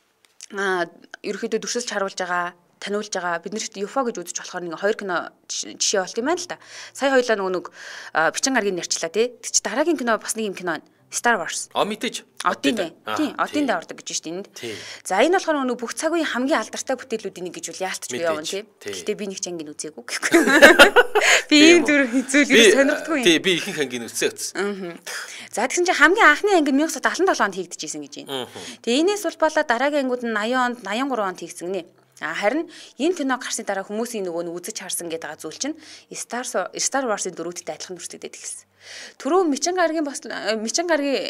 ерөөхдөө дүрсэлж харуулж байгаа таниулж байгаа бид нарт UFO гэж үзэж болохоор нэг 2 кино жишээ болт юм байна л да. Сая хоёлаа нөгөө бичин гаргийн нэрчлээ тий. Тэг чи дараагийн кино бас нэг юм кино байна. Star Wars. Мэдээж. Тийм. Одын дэ ордог гэж шүү дээ энд. За энэ болохоор нөгөө бүх цаг үеийн хамгийн алдартай бүтээлүүдийн нэг гэж үл яалтч би явна тий. Гэтэ би нэг ч ангийн үзээгүй гэхгүй. Би ийм зүр зүйлийг сонирхдаггүй юм. Тий, би ихэнх ангийн үзсэн. За тэгсэн чинь хамгийн анхны анги нь 1977 онд хийгдэжсэн гэж байна. Тэгээ энэс улбалаа дараагийн ангиуд нь 80 онд, 83 онд хийгдсэн нэ. Харин энэ кино гарсны дараа хүмүүсийн нөгөө үзэж харсан гэдэг байгаа зүйл чинь Star Wars-ын дөрүүдтэй адилхан дүрстэйд ихсэн. Түрүү Мичин гаргийн зүгээр л Мичин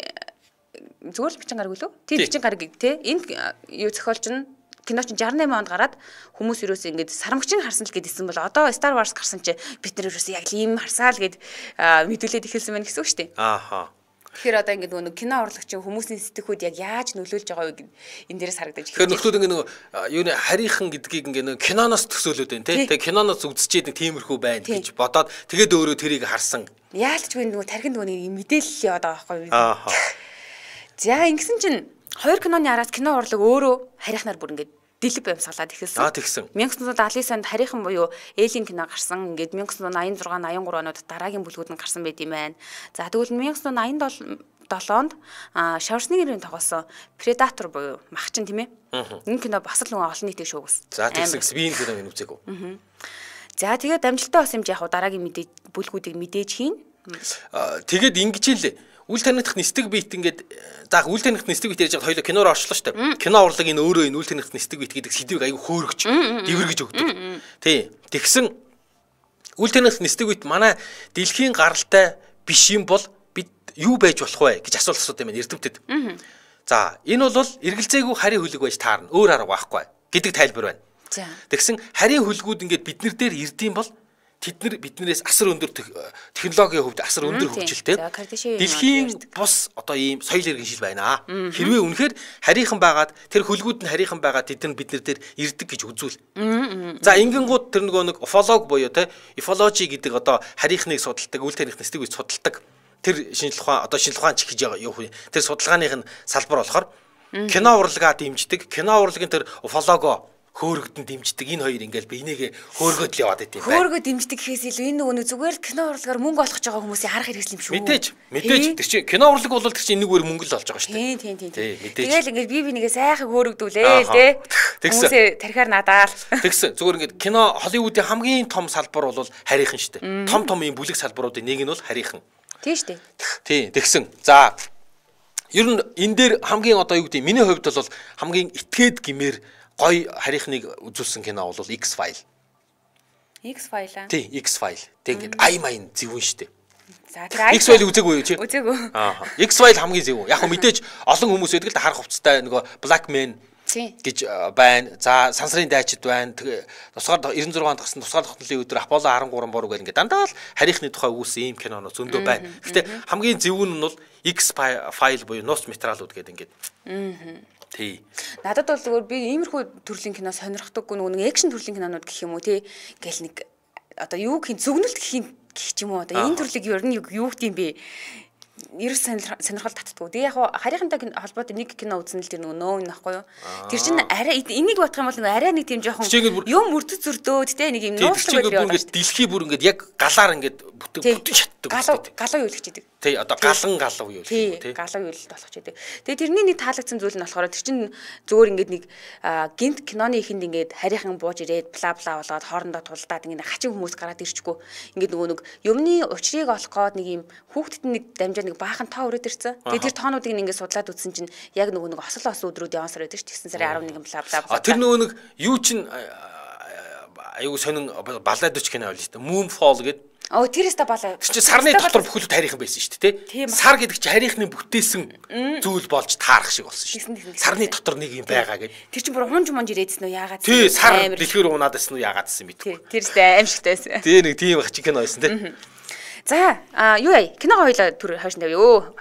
гараг үлээ. Тийм Мичин гараг тий. Энэ юу зохиолч нь кино чинь 68 онд гараад хүмүүс юусэн ингэж сармагчин харсан л гэдээсэн бол одоо Star Wars гарсан чи бид нар юусэн яг ийм харсаал гэд мэдүүлээд ихэлсэн байна гэсэн үг шүү дээ. Тэгэхээр одоо ингэ нөгөө кино урлагчийн хүмүүсийн сэтгэхүйд яг яаж нөлөөлж байгаа вэ гэд энэ дээрээс харагдаж байна. Тэгэхээр нөхдөд ингэ нөгөө юуны харийнхан гэдгийг ингэ нөгөө киноноос төсөөлөд байна тий. Тэгээ киноноос үзчихэд нэг тиймэрхүү байна гэж бодоод тэгээд өөрөө тэрийг харсан. Яалтчгүй нөгөө тархинд нөгөө мэдээлэл яваад байгаа байхгүй юу. За ингэсэн чинь 2 киноны араас кино урлаг өөрөө харийнхнаар бүр ингэ дэлб амьсгалаад эхэлсэн. 1979 онд харийнхан буюу Элийн кино гарсан. Ингээд 1986, 83 оноод дараагийн бүлгүүд нь гарсан байт юм байна. За тэгвэл 1987 онд Шварценеггерийн тоглосон Predator буюу махчин тийм ээ. Энэ кино бас л олон нийтийг шуугсан. За тэгсэн би энэ киног үзээгүй. За тэгээд амжилттай бас юм яг дараагийн бүлгүүдийг мэдээж хийн. Тэгээд ингэж л үл танигдах нисдэг бит ингээд заах үл танигдах нисдэг бит ярьж байгаа хоёул киноор орчлоо шүү дээ. Кино урлаг энэ өөрөө энэ үл танигдах нисдэг бит гэдэг сэдвийг аягүй хөөргөж дэвэргэж өгдөг. Тий. Тэгсэн үл танигдах нисдэг бит манай дэлхийн гаралтай биш юм бол бид юу байж болох вэ гэж асуулт асуудаг юм байна эрдэмтэд. За энэ бол эргэлзээгүй харийн хөлөг байж таарна. Өөр арга байхгүй гэдэг тайлбар байна. Тэгсэн харийн хөлгүүд ингээд бид нар дээр ирдэм бол тэд нар биднээс асар өндөр технологийн хувьд асар өндөр хөгжилтэй. Дэлхийн бус одоо ийм соёл иргэн шил байна. Хэрвээ үнэхээр харийнхан байгаад тэр хөлгүүд нь харийнхан байгаа тэд нар бид нар дээр ирдэг гэж үзүүл. За ингэнгууд тэр нэг уфолог буюу те уфологи гэдэг одоо харийнхныг судалдаг, үл таних нэстэг үе судалдаг. Тэр шинжлэх ухаан одоо шинжлэх ухаан ч гэж юу вэ? Тэр судалгааных нь салбар болохоор кино урлагаа дэмждэг. Кино урлагийн тэр уфолого хөөргөдөн дэмждэг энэ хоёр ингээл би энийг хөөргөд л яваад байт юм байна. Хөөргөд дэмждэг гэхээс илүү энэ нөгөө зүгээр л кино урлагаар мөнгө олгож байгаа хүмүүсийн харах хэрэгсэл юм шүү. Мэдээж тэр чинь кино урлаг бол тэр чинь энэгээр мөнгө л олж байгаа шүү дээ. Тийм. Тэгэл ингээд би нэгээ сайхан хөөргдүүлээ л дээ. Хүмүүсээ тарихаар надаал. Тэгсэн зүгээр ингээд кино Холливуудын хамгийн том салбар бол харийнхан шүү дээ. Том ийм бүлэг салбаруудын нэг нь бол харийнхан. Тийм шүү дээ. Тийм. Тэгсэн. За ер нь энэ дээр хамгийн одоо юу гэдэг миний хувьд бол хамгийн итгээд гимээр гой харийнхныг үзүүлсэн кино бол X-File. X-File аа. Тий, X-File. Тэг ингээд ай майн зөвүүн штэ. За тэр X-File үзээгүй юу чи? Үзээгүй. X-File хамгийн зөвүүн. Яг хөө мэдээж олон хүмүүс байдаг л да харах хувцастай нөгөө Black Man гэж байна. За сансрын дайчид байна. Тусгаар 96 онд гарсан тусгаар тогтнолын өдөр Apollo 13 боруу гэл ингээд дандаа л харийнхны тухай үүссэн ийм киноноо зөндөө байна. Гэтэ хамгийн зөвүүн нь бол X-File буюу нууц материалууд гэдэг ингээд. Тий. Надад бол зөвөр би иймэрхүү төрлийн кино сонирхдаггүй нөгөө экшн төрлийн кинонууд гэх юм уу тий гэл нэг одоо юу гэх зөвнөлт гэх юм уу одоо энэ төрлийг ер нь юу гэдэм бэ ерөөс сонирхол татдаггүй. Тэгээ яг харийнхантай холбоотой нэг кино үзсэн л тэр нөгөө нөө нөхгүй юу. Тэр чинь арай энийг бодох юм бол нөгөө арай нэг тийм жоохон юм мөрдөд зөрдөөд те нэг юм нууцлаг байл. Ингээд дэлхий бүр ингээд яг галаар ингээд бүтэн шатдаг. Галуу юу л гэж идэг. Тий одоо галан галуу юу тий галуу юу л болох ч идэг. Тэгээ тэрний нэг таалагдсан зүйл нь болохоор тэр чинь зөөр ингээд нэг гинт киноны ихэнд ингээд харийнхан бууж ирээд бла бла болоод хоорондоо тулдаад ингээд хачин хүмүүс гараад ирчихгүй. Ингээд нөгөө нэг юмны учрыг олох гээд нэг юм хүүхдэд нэг дамжаад нэг баахан тоо өрөөд ирсэн. Тэгээ тэр тоонуудыг ингээд судлаад үзсэн чинь яг нөгөө нэг осол өдрүүд явсан сар байдаг ш 9 сарын 11 бла бла. Тэр нөгөө нэг юу чинь аюу сонин балладч кино байл шүү дээ. Moonfall гэдэг. Тэрээс та балаа. Чи сарны дотор бүхэлд харийнхан байсан шүү дээ, тий? Сар гэдэг чи харийнхны бүтээсэн зүйл болж таарах шиг болсон шүү дээ. Сарны дотор нэг юм байгаа гэдэг. Тэр чинь бүр хунж мунж ирээдсэн үү яагаад? Тий, сар дэлгүүр унаад байсан уу яагаад гэсэн мэд. Тэрстэй аимшигтай байсан. Тий, нэг тийм хачин кино байсан тий. За, юу яа? Кино хоёлаа түр хойш тавь ёо.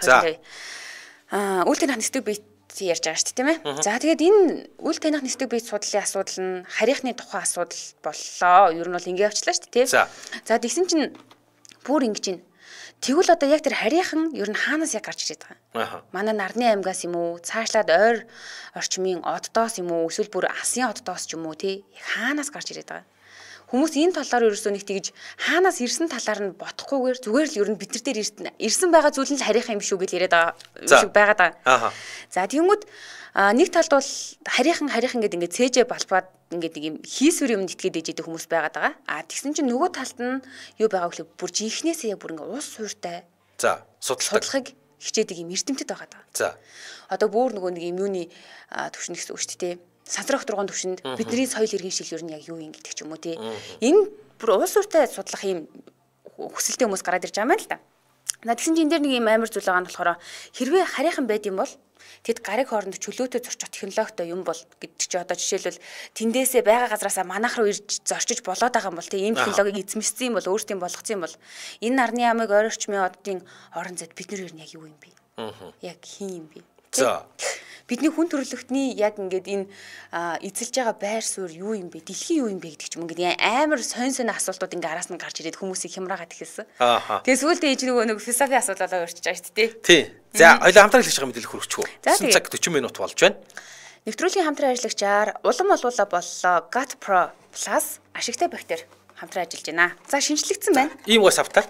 Үйл танах нэстэг бит ярьж байгаа шүү дээ тийм ээ. За тэгээд энэ үйл танах нэстэг бит судлалын асуудал нь харийнхны тухайн асуудал боллоо. Ер нь бол ингэ явчлаа шүү дээ тийм. За тэгсэн чинь бүр ингэж байна. Тэгвэл одоо яг тэр харийнхан ер нь хаанаас яг гарч ирээд байгаа юм. Манай нарны аймгаас юм уу? Цаашлаад ойр орчмын оддоос юм уу? Эсвэл бүр асын оддоос ч юм уу тий? Хаанаас гарч ирээд байгаа юм. Хүмүүс энэ талаар ерөөсөө нэг тэгж хаанаас ирсэн талаар нь бодохгүйгээр зүгээр л ер нь бид нар дээр ирсэн байгаа зүйл нь л харийнхан юм шүү гэж яриад байгаа байгаа. За тэгмүүд нэг талд бол харийнхан гэдэг ингээд цээжээ балбаад ингээд нэг юм хийсвэр юмд итгээд ээжэдэг хүмүүс байгаа. Тэгсэн чинь нөгөө талд нь юу байгаа гэвэл бүр жинхнээсээ яг бүр ингээд ус сууртай. За судалгыг хичээдэг юм эрдэмтэд байгаа. За одоо бүр нөгөө нэг юм юуны төвшин гэсэн үг шүү дээ. Сансрах тургуун төвшөнд бидний соёл иргэн шил ер нь яг юу юм гэдэг ч юм уу тий. Энэ бүр уус ууртай судлах юм хүсэлтэй хүмүүс гараад ирж байгаа юм л да. Тэгсэн чинь энэ дээр нэг юм амар зүйл байгаа нь болохоор хэрвээ харийнхан байд юм бол тэд гариг хооронд чөлөөтэй зорчих технологитой юм бол гэдэг чи одоо жишээлбэл тэндээсээ байгаа газараасаа манайх руу ирж зорчиж болоод байгаа юм бол тий ийм технологиг эзэмшсэн юм бол өөртөө болгоцсон юм бол энэ нарны ямыг ойр орчмын оддын орон зайд бид нар ер нь яг юу юм бэ? Яг хин юм бэ? За бидний хүн төрөлхтний яг ингээд энэ эзэлж байгаа байр суурь юу юм бэ? Дэлхийн юу юм бэ гэдэг ч юм ингээд амар сонь асуултууд ингээд араас нь гарч ирээд хүмүүсийг хямраагаад ихэлсэн. Тэгээ сүүлдээ ээж нэг философи асуудалаа өрчиж байгаа шүү дээ. Тий. За хоёул хамтран хэлж байгаа мэдээлэл хүргэчихв. 9 цаг 40 минут болж байна. Нэвтрүүлгийн хамтран ажиллагчаар улам олуулаа боллоо GATT Pro Plus ашигтай бактери хамтран ажиллаж байна. За шинжлэгдсэн байна. Ийм уус автай.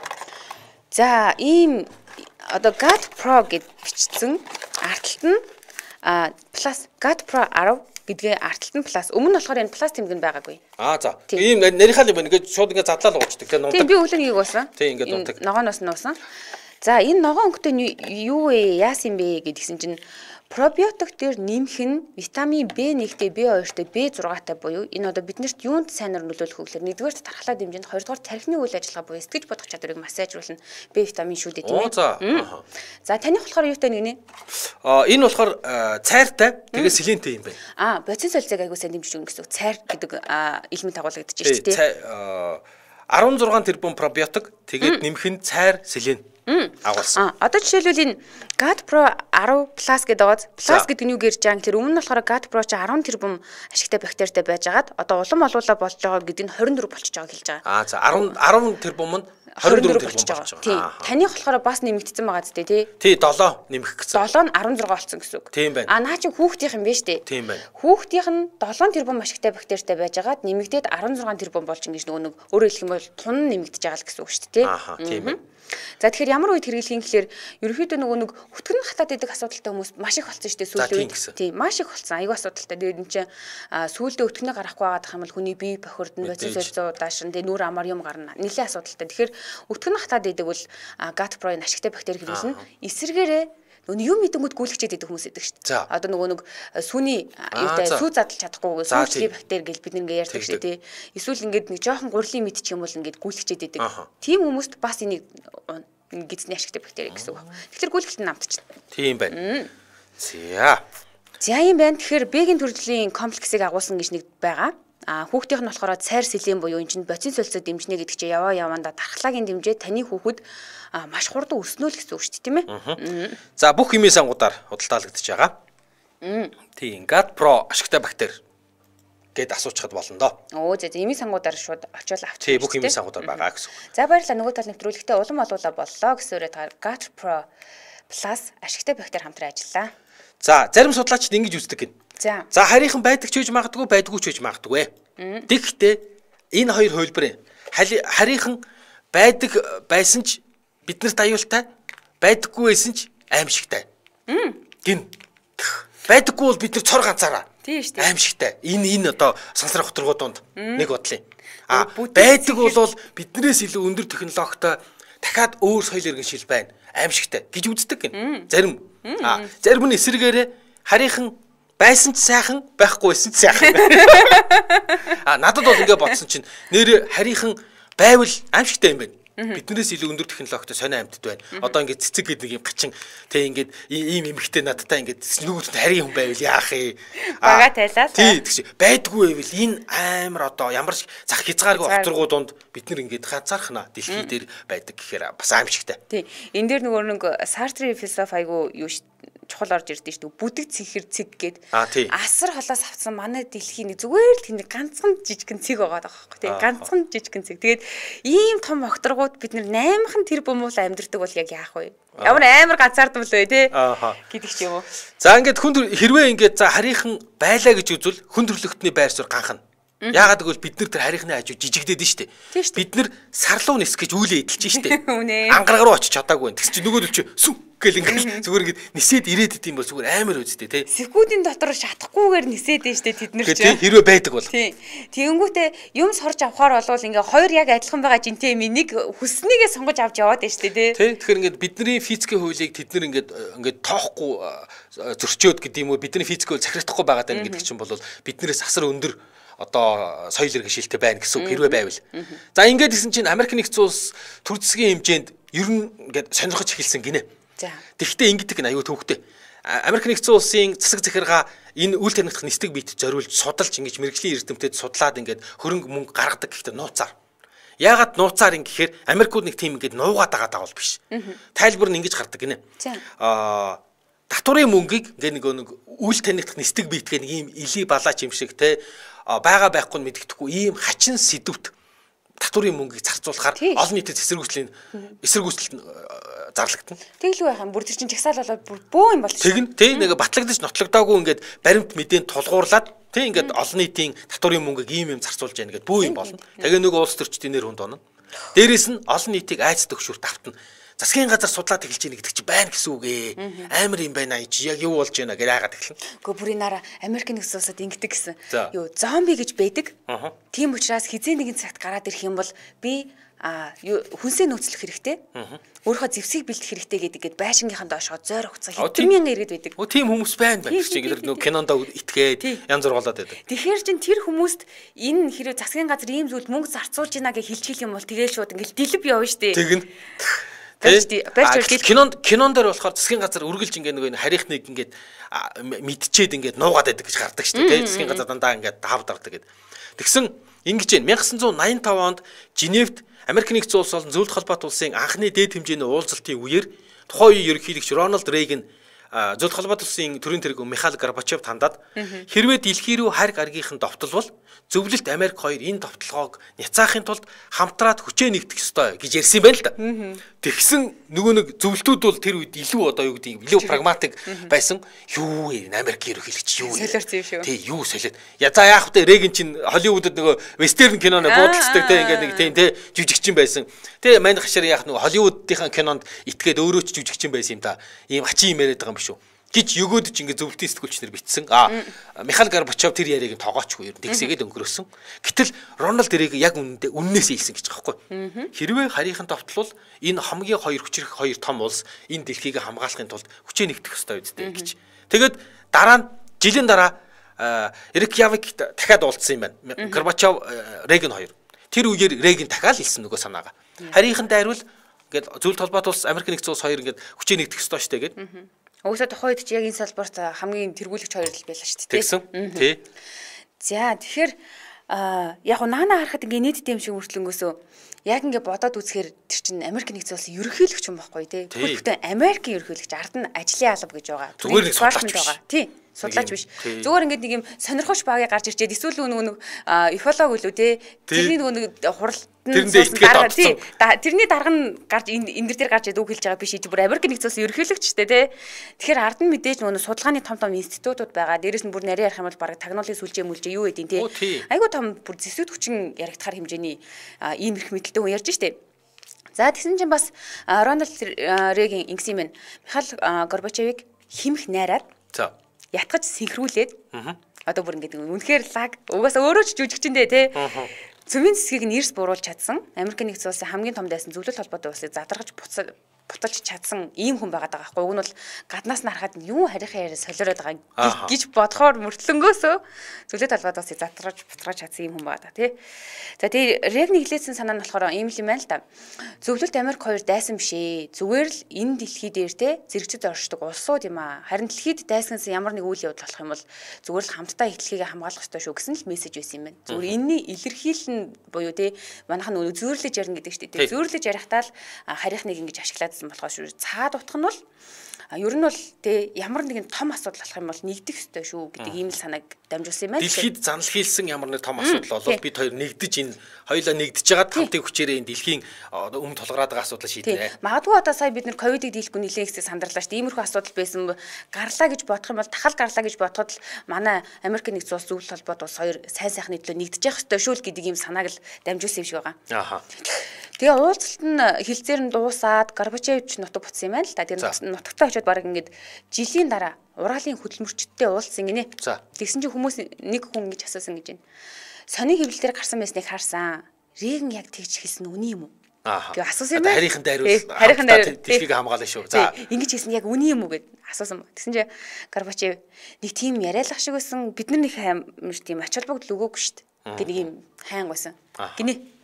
За ийм одоо GATT Pro гэж бичсэн арталт нь Plus GATT Pro 10 гэдгээ арталт нь Plus өмнө нь болохоор энэ Plus тэмдэг нь байгаагүй. За. Ийм нарийнхаа юм байна. Ингээд шууд ингээд задлал уучдаг. Тийм би өглөөнийг уусан. Тийм ингээд унтаг. Ногооноос нь уусан. За энэ ногоон өнгөтэй юу вэ? Яасан бэ гэдгсэн чинь пробиотик дээр нэмэх нь витамин B1-тэй B2-тэй B6-тай буюу энэ одоо биднэрт юунд сайнаар нөлөөлөх вэ гэхээр нэгдүгээр тархлаа дэмжинд хоёрдугаар тархины үйл ажиллагаа буюу сэтгэж бодох чадварыг маш сайжруулна. B витамин шүү дээ тийм ээ. За таних болохоор юутай нэгнэ? Энэ болохоор цайртай тэгээ селентэй юм байна. Бодис солилцоог айгуу сайн дэмжиж өгнө гэсэн үг. Цайр гэдэг элемент агуулгадж байна тийм ээ. 16 тэрбум пробиотик тэгээд нэмэх нь цайр селен агуулсан. Одоо жишээлбэл энэ GATT Pro 10 Plus гэдэг байгаа. Plus гэдэг нь юу гэрж байгаа? Тэр өмнө нь болохоор GATT Pro чи 10 тэрбум ашигтай бактеритай байжгаад одоо улам олуулаа болж байгаа гэдэг нь 24 болчихж байгааг хэлж байгаа. За 10 тэрбум нь 24 тэрбум болж Тийм. байгаа. Таних болохоор бас нэмэгдсэн байгаа зү тий. Тий 7 нэмэх гэсэн. 7 нь 16 болсон гэсэн үг. Тийм байна. Наа чи хүүхдийнх юм биш үү? Тийм байна. Хүүхдийнх нь 7 тэрбум ашигтай бактеритай байжгаад нэмэгдээд 16 тэрбум болж ингэж нөгөө нэг өөрөөр хэлэх юм бол тун нэмэгдэж байгаа л гэсэн үг шүү дээ тий. Ааха тийм байна. За тэгэхээр ямар үед хэрэглэх юм гэхээр ерөөхдөө нөгөө нэг хөтгөн хатаад идэх асуудалтай хүмүүс маш их болсон шүү дээ сүүлийн үед. Тийм маш их болсон. Аюу асуудалтай. Тэгээд энэ чинь сүүлдээ өтгөнөө гарахгүй байгаад юм бол хүний бие бохирдно, бодис зуудаашин, тэгээд нүур амар юм гарна. Нилээ асуудалтай. Тэгэхээр өтгөнөө хатаад идэх бол gut pro-ын ашигтай бактери хэрэглэнэ. Эсвэргээрээ нөгөө юм идэнгүүд гүйлгчээд идэх хүмүүс идэг шүү дээ. Одоо нөгөө нэг сүүний юутай сүү задлж чадахгүй сүүлийн бактери гэж бид нэг ярьдаг шүү дээ. Эсвэл ингээд нэг жоохон гурилын мэд ч юм бол ингээд гүйлгчээд идэг. Тийм хүмүүст бас энийг гизний ашигтай бактери гэсэн үг. Тэгэхээр гүйлгэлт намтчихна. Тийм байна. За юм байна. Тэгэхээр бегийн төрлийн комплексыг агуулсан гэж нэг байгаа. Хүүхдийнх нь болохоор цайр сэлэн буюу энэ чинь боцин солилцоо дэмжнэ гэдэг чинь яваандаа дархлаагийн дэмжээ таны хүүхэд маш хурдан өснө л гэсэн үг шүү дээ тийм ээ. За бүх химийн сангуудаар худалдаалагдаж байгаа. Тийм gut pro ашигтай бактери гэд асуучхад болно доо. За химийн сангуудаар шууд очиод авчих. Тийм бүх химийн сангуудаар байгаа гэсэн. За баярлалаа нөгөө тал нэвтрүүлэгтээ улам олуулаа боллоо гэсэн үрээд gut pro plus ашигтай бактери хамтран ажиллаа. За зарим судлаачид ингэж үздэг гин. За харийнхан байдаг ч үеж магадгүй байдгүй ч үеж магадгүй. Тэгэхдээ энэ хоёр хөлбөр харийнхан байдаг байсан ч биднэрт аюултай, байдаггүй байсан ч аимшигтай. Гин байдаггүй бол бид нар цор ганцаараа. Тийм шүү дээ. Аимшигтай. Энэ одоо сансрах хөтөргөө донд нэг бодлоо. Байдаг бол биднээс илүү өндөр технологитой дахиад өөр соёл иргэншил байна. Аимшигтай гэж үздэг гин. Зарим нь эсрэгээрээ харийнхан байсан ч сайхан, байхгүй байсан ч сайхан. Надад бол ингэ бодсон чинь нэр харийнхан байвал аимшигтай юм байна. Биднээс илүү өндөр технологитой сонио амьтд байна. Одоо ингэ цэцэг гэдэг нэг юм гачин тэг ингэ ийм эмхтэй надтай ингэ нөгөөд харийн хүн байвал яах юм. Бага тайлаа. Тий тэгш байдгүй байвал энэ амар одоо ямар ч зах хязгааргүй авторгуу донд бид нар ингэ ганцаархна дэлхий дээр байдаг гэхээр бас аимшигтай. Тий. Энэ дээр нөгөө нэг Сартри философи айгу юу чухал орж ирдэ шүү дээ. Бүдэг цэхэр цэг гээд асар холоос авсан манай дэлхийн зүгээр л тэнд ганцхан жижигхэн цэг байгаа байхгүй тий. Ганцхан жижигхэн цэг. Тэгээд ийм том окторгууд бид нар 8хан тэр бумуул амьдэрдэг бол яг яах вэ? Ямар амар ганцаардсан л вэ тий? Гэдэг ч юм уу. За ингээд хэрвээ ингээд за харийнхан байлаа гэж үзвэл хүн төрлөختний байр суурь ганхна. Яагаад гэвэл бид нар тэр харийнхны хажуу жижигдээд нь штэ. Бид нар сарлуу нис гэж үйлээ эдэлж штэ. Ангараг руу очиж чадаагүй. Тэгс чи нөгөөдөл чи сүм гэл ингээд зүгээр ингээд нисээд ирээд идэм бол зүгээр амар үстэй тий. Секундын дотор шатахгүйгээр нисээд нь штэ тэд нар чи. Хэрвээ байдаг бол. Тий. Тэгэнгүүтээ юм сорж авахаар болвол ингээ хоёр яг адилхан байгаа жинтэй юм нэг хүснийгээ сонгож авч яваад штэ тий. Тэгэхээр ингээд бидний физикийн хуулийг тэд нар ингээд тоохгүй зөрчөөд гэдэг юм уу бидний физик хууль захирагдахгүй байгаа даа гэдэг чинь бол биднээс асар өндөр одоо соёл иргэншилтэй байна гэсэн үг хэрвээ байвал. За ингээд гэсэн чинь Америк нэгдсэн улс төр засгийн хэмжээнд ер нь ингээд сонирхож эхэлсэн гинэ. Тэгэхдээ ингэдэг нь аюу төвхтэй. Америк нэгдсэн улсын засаг захиргаа энэ үйл танихдах нисдэг биет зориулж судалж ингэж мэрэгжлийн эрдэмтэд судлаад ингээд хөрөнгө мөнгө гаргадаг гэхдээ нууцаар. Яагаад нууцаар юм гэхээр Америкууд нэг тийм ингээд нуугаад байгаа даа бол биш. Тайлбар нь ингэж гардаг гинэ. Татварын мөнгийг ингээд нэг үйл танихдах нисдэг биет гэх нэг ийм илий балаач юм шиг те байгаа байхгүй нь мэддэхгүй ийм хачин сэдвт татварын мөнгийг зарцуулахаар олон нийтэд эсэргүүцэлт зарлагдана. Тэглүү байх юм. Бүр тэр чинь жагсаал болоод бүр бөө юм болж. Тэгнь тий нэг батлагдаж нотлогдоогүй ингээд баримт мэдээнд тулгуурлаад тий ингээд олон нийтийн татварын мөнгийг ийм зарцуулж яана гэдэг бөө юм болно. Тэгээ нэг улс төрчдийн нэр хүнд онно. Дээрээс нь олон нийтийг айц төгшүүрт автна. Засгийн газар судлаад эхэлж ийн гэдэг чи байна гэсэн үг ээ. Амар юм байна чи яг юу болж байна гэж яагаад эхэлнэ. Гэхдээ бүрийн нараа Америк нэгдсэн улсад ингэдэг гэсэн. Юу зомби гэж байдаг. Тийм учраас хизээ нэгэн цагт гараад ирэх юм бол би хүнсээ нөөцлөх хэрэгтэй. Өөрийнхөө зэвсгийг бэлдэх хэрэгтэй гэдэг байшингийнхаа доошоо зойр хугацаа хэдэн мянган иргэд байдаг. Тийм хүмүүс байна байна. Чи ингээд нөө кинонд итгээд янз бүр болоод байдаг. Тэгэхээр чин тэр хүмүүст энэ хэрэг засгийн газар ийм зүйл мөнгө зарцуулж ийна гэж хэлчихэл юм бол тэгээл шууд ингээд дэлб явна штэ. Тэгнь. Кинон дээр болохоор засгийн газар үргэлж ингээд нэг харийнхныг ингээд мэдчихэд ингээд нуугаад байдаг гэж гардаг шүү дээ. Засгийн газар дандаа ингээд давд дардаг гэдэг. Тэгсэн ингэж байна. 1985 онд Женевт Америк нэгдсэн улс болон Зөвлөлт холбоот улсын анхны дээд хэмжээний уулзалтын үеэр тухайн үеийн ерөнхийлөгч Рональд Рейган Зөвлөлт холбоот улсын төрийн тэргүүн Михаил Горбачев тандаад хэрвээ дэлхий рүү харь гаргийнхан товтлбол зөвлөлт Америк хоёр энэ товтлогоог няцаахын тулд хамтраад хүчээ нэгдэх ёстой гэж ярьсан юм байна л да. Тэгсэн нөгөө нэг зөвлөлтүүд бол тэр үед илүү одоо юу гэдэг илүү прагматик байсан. Юу вэ? Америк ерөнхийлөгч юу вэ? Солиорсон юм шүү. Тий, юу солиод. За яах вэ? Рейган чинь Холливуудад нөгөө вестерн киноны буудалцдаг те ингээд нэг тийм те жүжигчин байсан. Тэ мань хашаар яах нөгөө Холливуудынхаа кинонд итгээд өөрөө ч жүжигчин байсан юм да. Ийм хачин юм яриад байгаа юм биш үү? Гэж өгөөд ч ингээд зөвлөлтийн сэтгүүлчнэр битсэн. Михаил Горбачев тэр яриаг нь тоогоочгүй ер нь тэгсэгээд өнгөрөөсөн. Гэтэл Рональд тэрийг яг үннээс хэлсэн гэж байгаа байхгүй. Хэрвээ харийнхан товтлол энэ хамгийн хоёр хүчрэх хоёр том улс энэ дэлхийг хамгаалахын тулд хүчээ нэгдэх ёстой үстэй гэж. Тэгээд жилийн дараа Рейкьявик дахиад уулзсан юм байна. Горбачев, Рейган хоёр. Тэр үеэр Рейган дахиад хэлсэн нөгөө санаага. Харийнхан дайрвал ингээд зөвлөлт холбоот улс Америк нэгдсэн улс хоёр ингээд хүчээ нэгдэх ёстой штэ гэдэг. Угсаа тухайн үед ч яг энэ салбарт хамгийн тэргүүлэгч хоёр л байлаа шүү дээ. Тэгсэн. Тий. За тэгэхээр яг наана харахад ингээ нийтдээ юм шиг үртлэнгөөсөө яг ингээ бодоод үзэхээр тэр чинь Америк нэгдсэн улсын ерөнхийлөгч юм байхгүй тий. Гэхдээ Америкийн ерөнхийлөгч ард нь ажлын алба гэж байгаа. Зүгээр нэг судлаач байгаа. Тий. Судлаач биш. Зүгээр ингээд нэг юм сонирхолтой багыг гарч ирчээд эсвэл нөгөө эфолог үлээ тий. Тэрний нөгөө хуралд тэрний дарга нь гарч энгэр дээр гарч үг хэлж байгаа биш ээ. Бүр Америк нэгдсэн улсын ерөнхийлөгчтэй тий. Тэгэхээр ард нь мэдээж нөгөө судалгааны том институтууд байгаа. Дээрээс нь бүр нарийн ярих юм бол баг тагнуулын сүлжээ мүлжээ юу гэдэг тий. Айгуу том бүр зэсвэд хүчин яригдахаар хэмжээний ийм их мэдлэлтэй хүн ярьж штэ. За тэгсэн чинь бас Рональд Рейган ингэсэн юм байна. Михаил Горбачевыг химх найраад ятгаж синхруулээд одоо бүр ингэдэг үнэхээр лаг угаасаа өөрөө ч жүжигчэндээ тий. Цөмийн цэсгийг нь эрс бууруулж чадсан. Америк нэгдсэн улсын хамгийн том дайсан зөвлөлт холбоотой улсыг задаргаж буталж чадсан ийм хүн байгаад байгаа байхгүй. Уг нь бол гаднаас нь харахад юу харийнхаа яриа солиороод байгаа гэж бодохоор мөртлөнгөөсөө зөвлөлт холбоотой улсыг задаргаж бутгаж чадсан ийм хүн байгаа тий. За тэгээ Рейгны хэлээсэн санаа нь болохоор ийм л юм байна л да. Зөвлөлт Америк хоёр дайсан биш ээ. Зүгээр л энэ дэлхий дээр тий зэрэгцэд оршдог улсууд юм аа. Харин дэлхийд дайснаас ямар нэг үйл явдал болох юм бол зүгээр л хамтдаа их дэлхийг хамгаалах ёстой шүү гэсэн л мессеж байсан юм байна. Зүгээр энэний илэрхийлэл буюу тий манайх нь зөөрлөж ярина гэдэг шүү дээ. Зөөрлөж ярихтаа л харийнхныг ингэж ашиглаадсан болохоос шүү. Цаад утга нь бол ер нь бол тий ямар нэгэн том асуудал болох юм бол нэгдэх ёстой шүү гэдэг ийм л санааг дамжуулсан юм байна. Дэлхийд занал хийлсэн ямар нэг том асуудал болоод бид хоёр нэгдэж энэ хоёулаа нэгдэж жагаад хамтын хүчээрээ энэ дэлхийн өмнө тулгараад байгаа асуудал шийднэ. Магадгүй одоо сая бид нэр ковидыг дийлэхгүй нэлээд ихсээ сандарлаа шүү дээ. Иймэрхүү асуудал байсан гарлаа гэж бодох юм бол дахал гарлаа гэж бодоход л манай Америк нэгдсэн улс зөвлөлт холбоот улс хоёр сайн сайхны төлөө нэгдэж явах ёстой шүү л гэдэг ийм санааг л дамжуулсан юм шиг байгаа. Тэгээ уулзалт нь хилцээр нь дуусаад Горбачевч нутаг буцсан юм байна л да. Тэгээ нутагтаа очиод баг ингээд жилийн дараа ураалын хөдөлмөрчдтэй уулзсан гинэ. Тэгсэн чинь хүмүүс нэг хүн ингэж асуусан гэж байна. Сони хэвлэлээр гарсан байсныг харсан. Рейган яг тэгж хэлсэн үний юм уу? Гэв асуусан юм байна. Харийнхан дайруулсан. Дэлхийг хамгаална шүү. За ингэж хэлсэн яг үний юм уу гэд асуусан. Тэгсэн чинь Горбачев нэг тийм яриалах шиг байсан. Бид нар нэг тийм ач холбогдол өгөөгүй шүү дээ. Гэ нэг юм хайн байсан. Гинэ.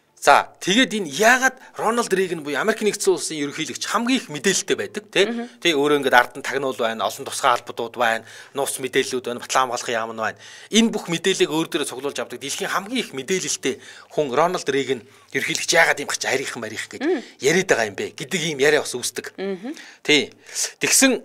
За тэгээд энэ яагаад Рональд Рейган буюу Америк нэгдсэн улсын ерөнхийлөгч хамгийн их мэдээлэлтэй байдаг тий өөрөө ингээд ард нь тагнуул байна, олон тусгай албадууд байна, нууц мэдээллүүд байна, батлан хамгаалах яам нь байна. Энэ бүх мэдээллийг өөр дээрээ цуглуулж авдаг дэлхийн хамгийн их мэдээлэлтэй хүн Рональд Рейган ерөнхийлөгч яагаад юм бач харийнхан марих гэж яриад байгаа юм бэ гэдэг ийм яриа бас үүсдэг. Тий. Тэгсэн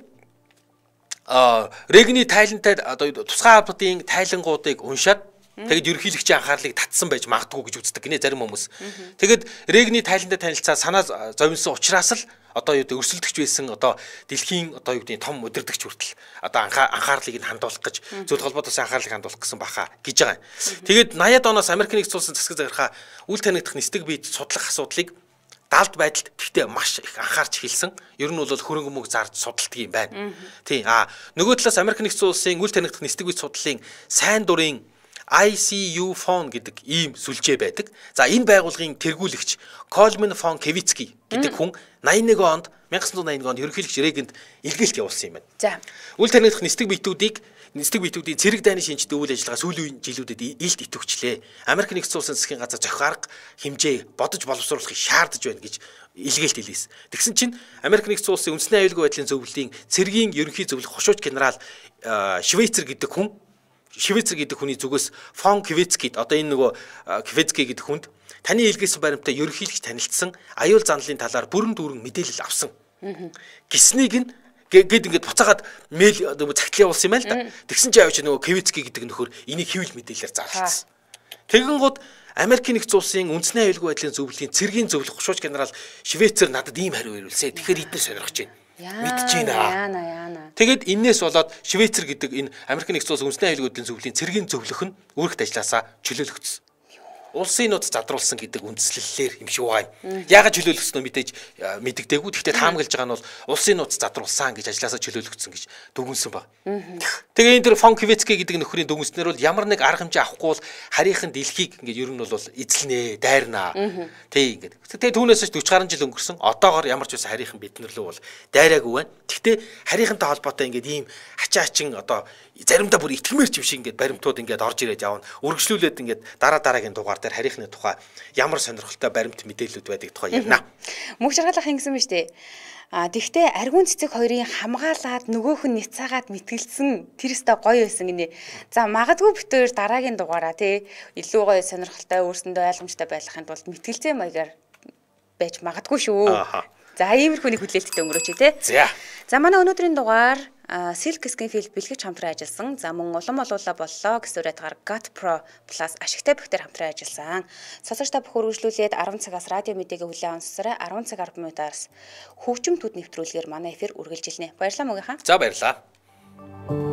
Рейганы тайлантай одоо тусгай албадын тайлангуудыг уншаад тэгээд ерөнхийлөгчийн анхаарлыг татсан байж магадгүй гэж үздэг гинэ зарим хүмүүс. Тэгээд Рейганы тайлантай танилцаа санаа зовнсон учраас л одоо юу гэдэг өрсөлдөгч байсан одоо дэлхийн одоо юу гэдэг том удирдагч хүртэл одоо анхаарлыг нь хандуулах гэж зөвлөлт холбоот улсын анхаарлыг хандуулах гэсэн баха гэж байгаа юм. Тэгээд 80-аад оноос Америк нэгдсэн улсын засаг захиргаа үл танигдах нисдэг бие судлах асуудлыг даалд байдалд гэхдээ маш их анхаарч хэлсэн. Ер нь бол хөрөнгө мөнгө зарж судалдаг юм байна. Тийм. Нөгөө талаас Америк нэгдсэн улсын үл танигдах нисдэг бие судлалын сайн дурын ICU Phone гэдэг ийм сүлжээ байдаг. За энэ байгууллагын тэргүүлэгч Coleman von Kevitsky гэдэг хүн 1981 онд ерөнхийлөгч Рейганд илгээлт явуулсан юм байна. За. Үл танигдах нисдэг биетүүдийн цэрэг дайны шинжтэй үйл ажиллагаа сүүлийн жилүүдэд илт итвэхчлээ. Америк нэгдсэн улсын засгийн газар зохих арга хэмжээ бодож боловсруулахыг шаардаж байна гэж илгээлт хэлсэн. Тэгсэн чинь Америк нэгдсэн улсын үндэсний аюулгүй байдлын зөвлөлийн цэргийн ерөнхий зөвлөх хошууч генерал Швейцер гэдэг хүний зүгээс Фон Квицкид одоо энэ нөгөө Квицки гэдэг хүнд таны илгээсэн баримтаа ерөнхийлөгч танилцсан аюул занлын талаар бүрэн дүүрэн мэдээлэл авсан. Гиснийг нь Гэд ингээд буцаагаад мэйл цагтлын явуулсан юм байл та. Тэгсэн чинь явж нөгөө Квицки гэдэг нөхөр энийг хэвлэл мэдээлэлээр заавчилсан. Тэгэн гууд Америкийн нэгдсэн улсын үндэсний аюулгүй байдлын зөвлөлийн цэргийн зөвлөх гушууч генерал Швейцар надад ийм хариу ирүүлсэн. Тэгэхээр эдгээр сонирхож байна. Мэдэж байна. Тэгээд энээс болоод Швейцар гэдэг энэ Америкийн нэгдсэн улсын үндэсний аюулгүй байдлын зөвлөлийн цэргийн зөвлөх нь үүрэгт ажилласаа чөлөөлөгдсөн. Улсын нууц задруулсан гэдэг үндслэлээр юм шиг байна. Яагаад чөлөөлөгдснөө мэдээж мэддэггүй. Гэхдээ таамаглаж байгаа нь бол улсын нууц задруулсан гэж ажилласаа чөлөөлөгдсөн гэж дүгнсэн баг. Тэгээ энэ төр фон Квицки гэдэг нөхрийн дүгнснээр бол ямар нэг арга хэмжээ авахгүй бол харийнхан дэлхийг ингээд ер нь бол эзэлнэ, дайрнаа. Тэг ингээд. Тэгээ түүнээс 40 гаруй жил өнгөрсөн. Одоогоор ямар ч байсан харийнхан биднэр лөө бол дайраагүй байна. Гэхдээ харийнхантай холбоотой ингээд ийм ачаачин одоо заримдаа бүр итгэмээрч юм шиг ингээд баримтууд ингээд орж ирээд явна. Үргэлжлүүлээд ингээд дараагийн дугаар дээр харийнхны тухай ямар сонирхолтой баримт мэдээлэлүүд байдаг тухай ярина. Мөнх жаргалах ингэсэн биз дээ. Тэгвэл аргуун цэцэг хоёрын хамгаалаад нөгөөх нь няцаагаад мэтгэлсэн тэр өстө гоё байсан гинэ. За магадгүй битээр дараагийн дугаараа тий илүү гоё сонирхолтой өөрсөндөө ойлгомжтой байхын тулд мэтгэлцээ маягаар байж магадгүй шүү. За иймэрхүүний хүлээлттэй өнгөрөөч тий. За манай өнөөдрийн дугаар Silk Skinfield бэлгэж хамтран ажилласан. За мөн улам олуулаа боллоо гэсэн үрэдгээр Got Pro Plus ашигтай бөхтөр хамтран ажилласан. Сонсогч та бүх үргэлжлүүлээд 10 цагаас радио мэдээгээ хүлээн авсараа 10 цаг 10 минутаас хөгжим төд нэвтрүүлгээр манай эфир үргэлжилнэ. Баярлалаа мөгийнхаа. За баярлалаа.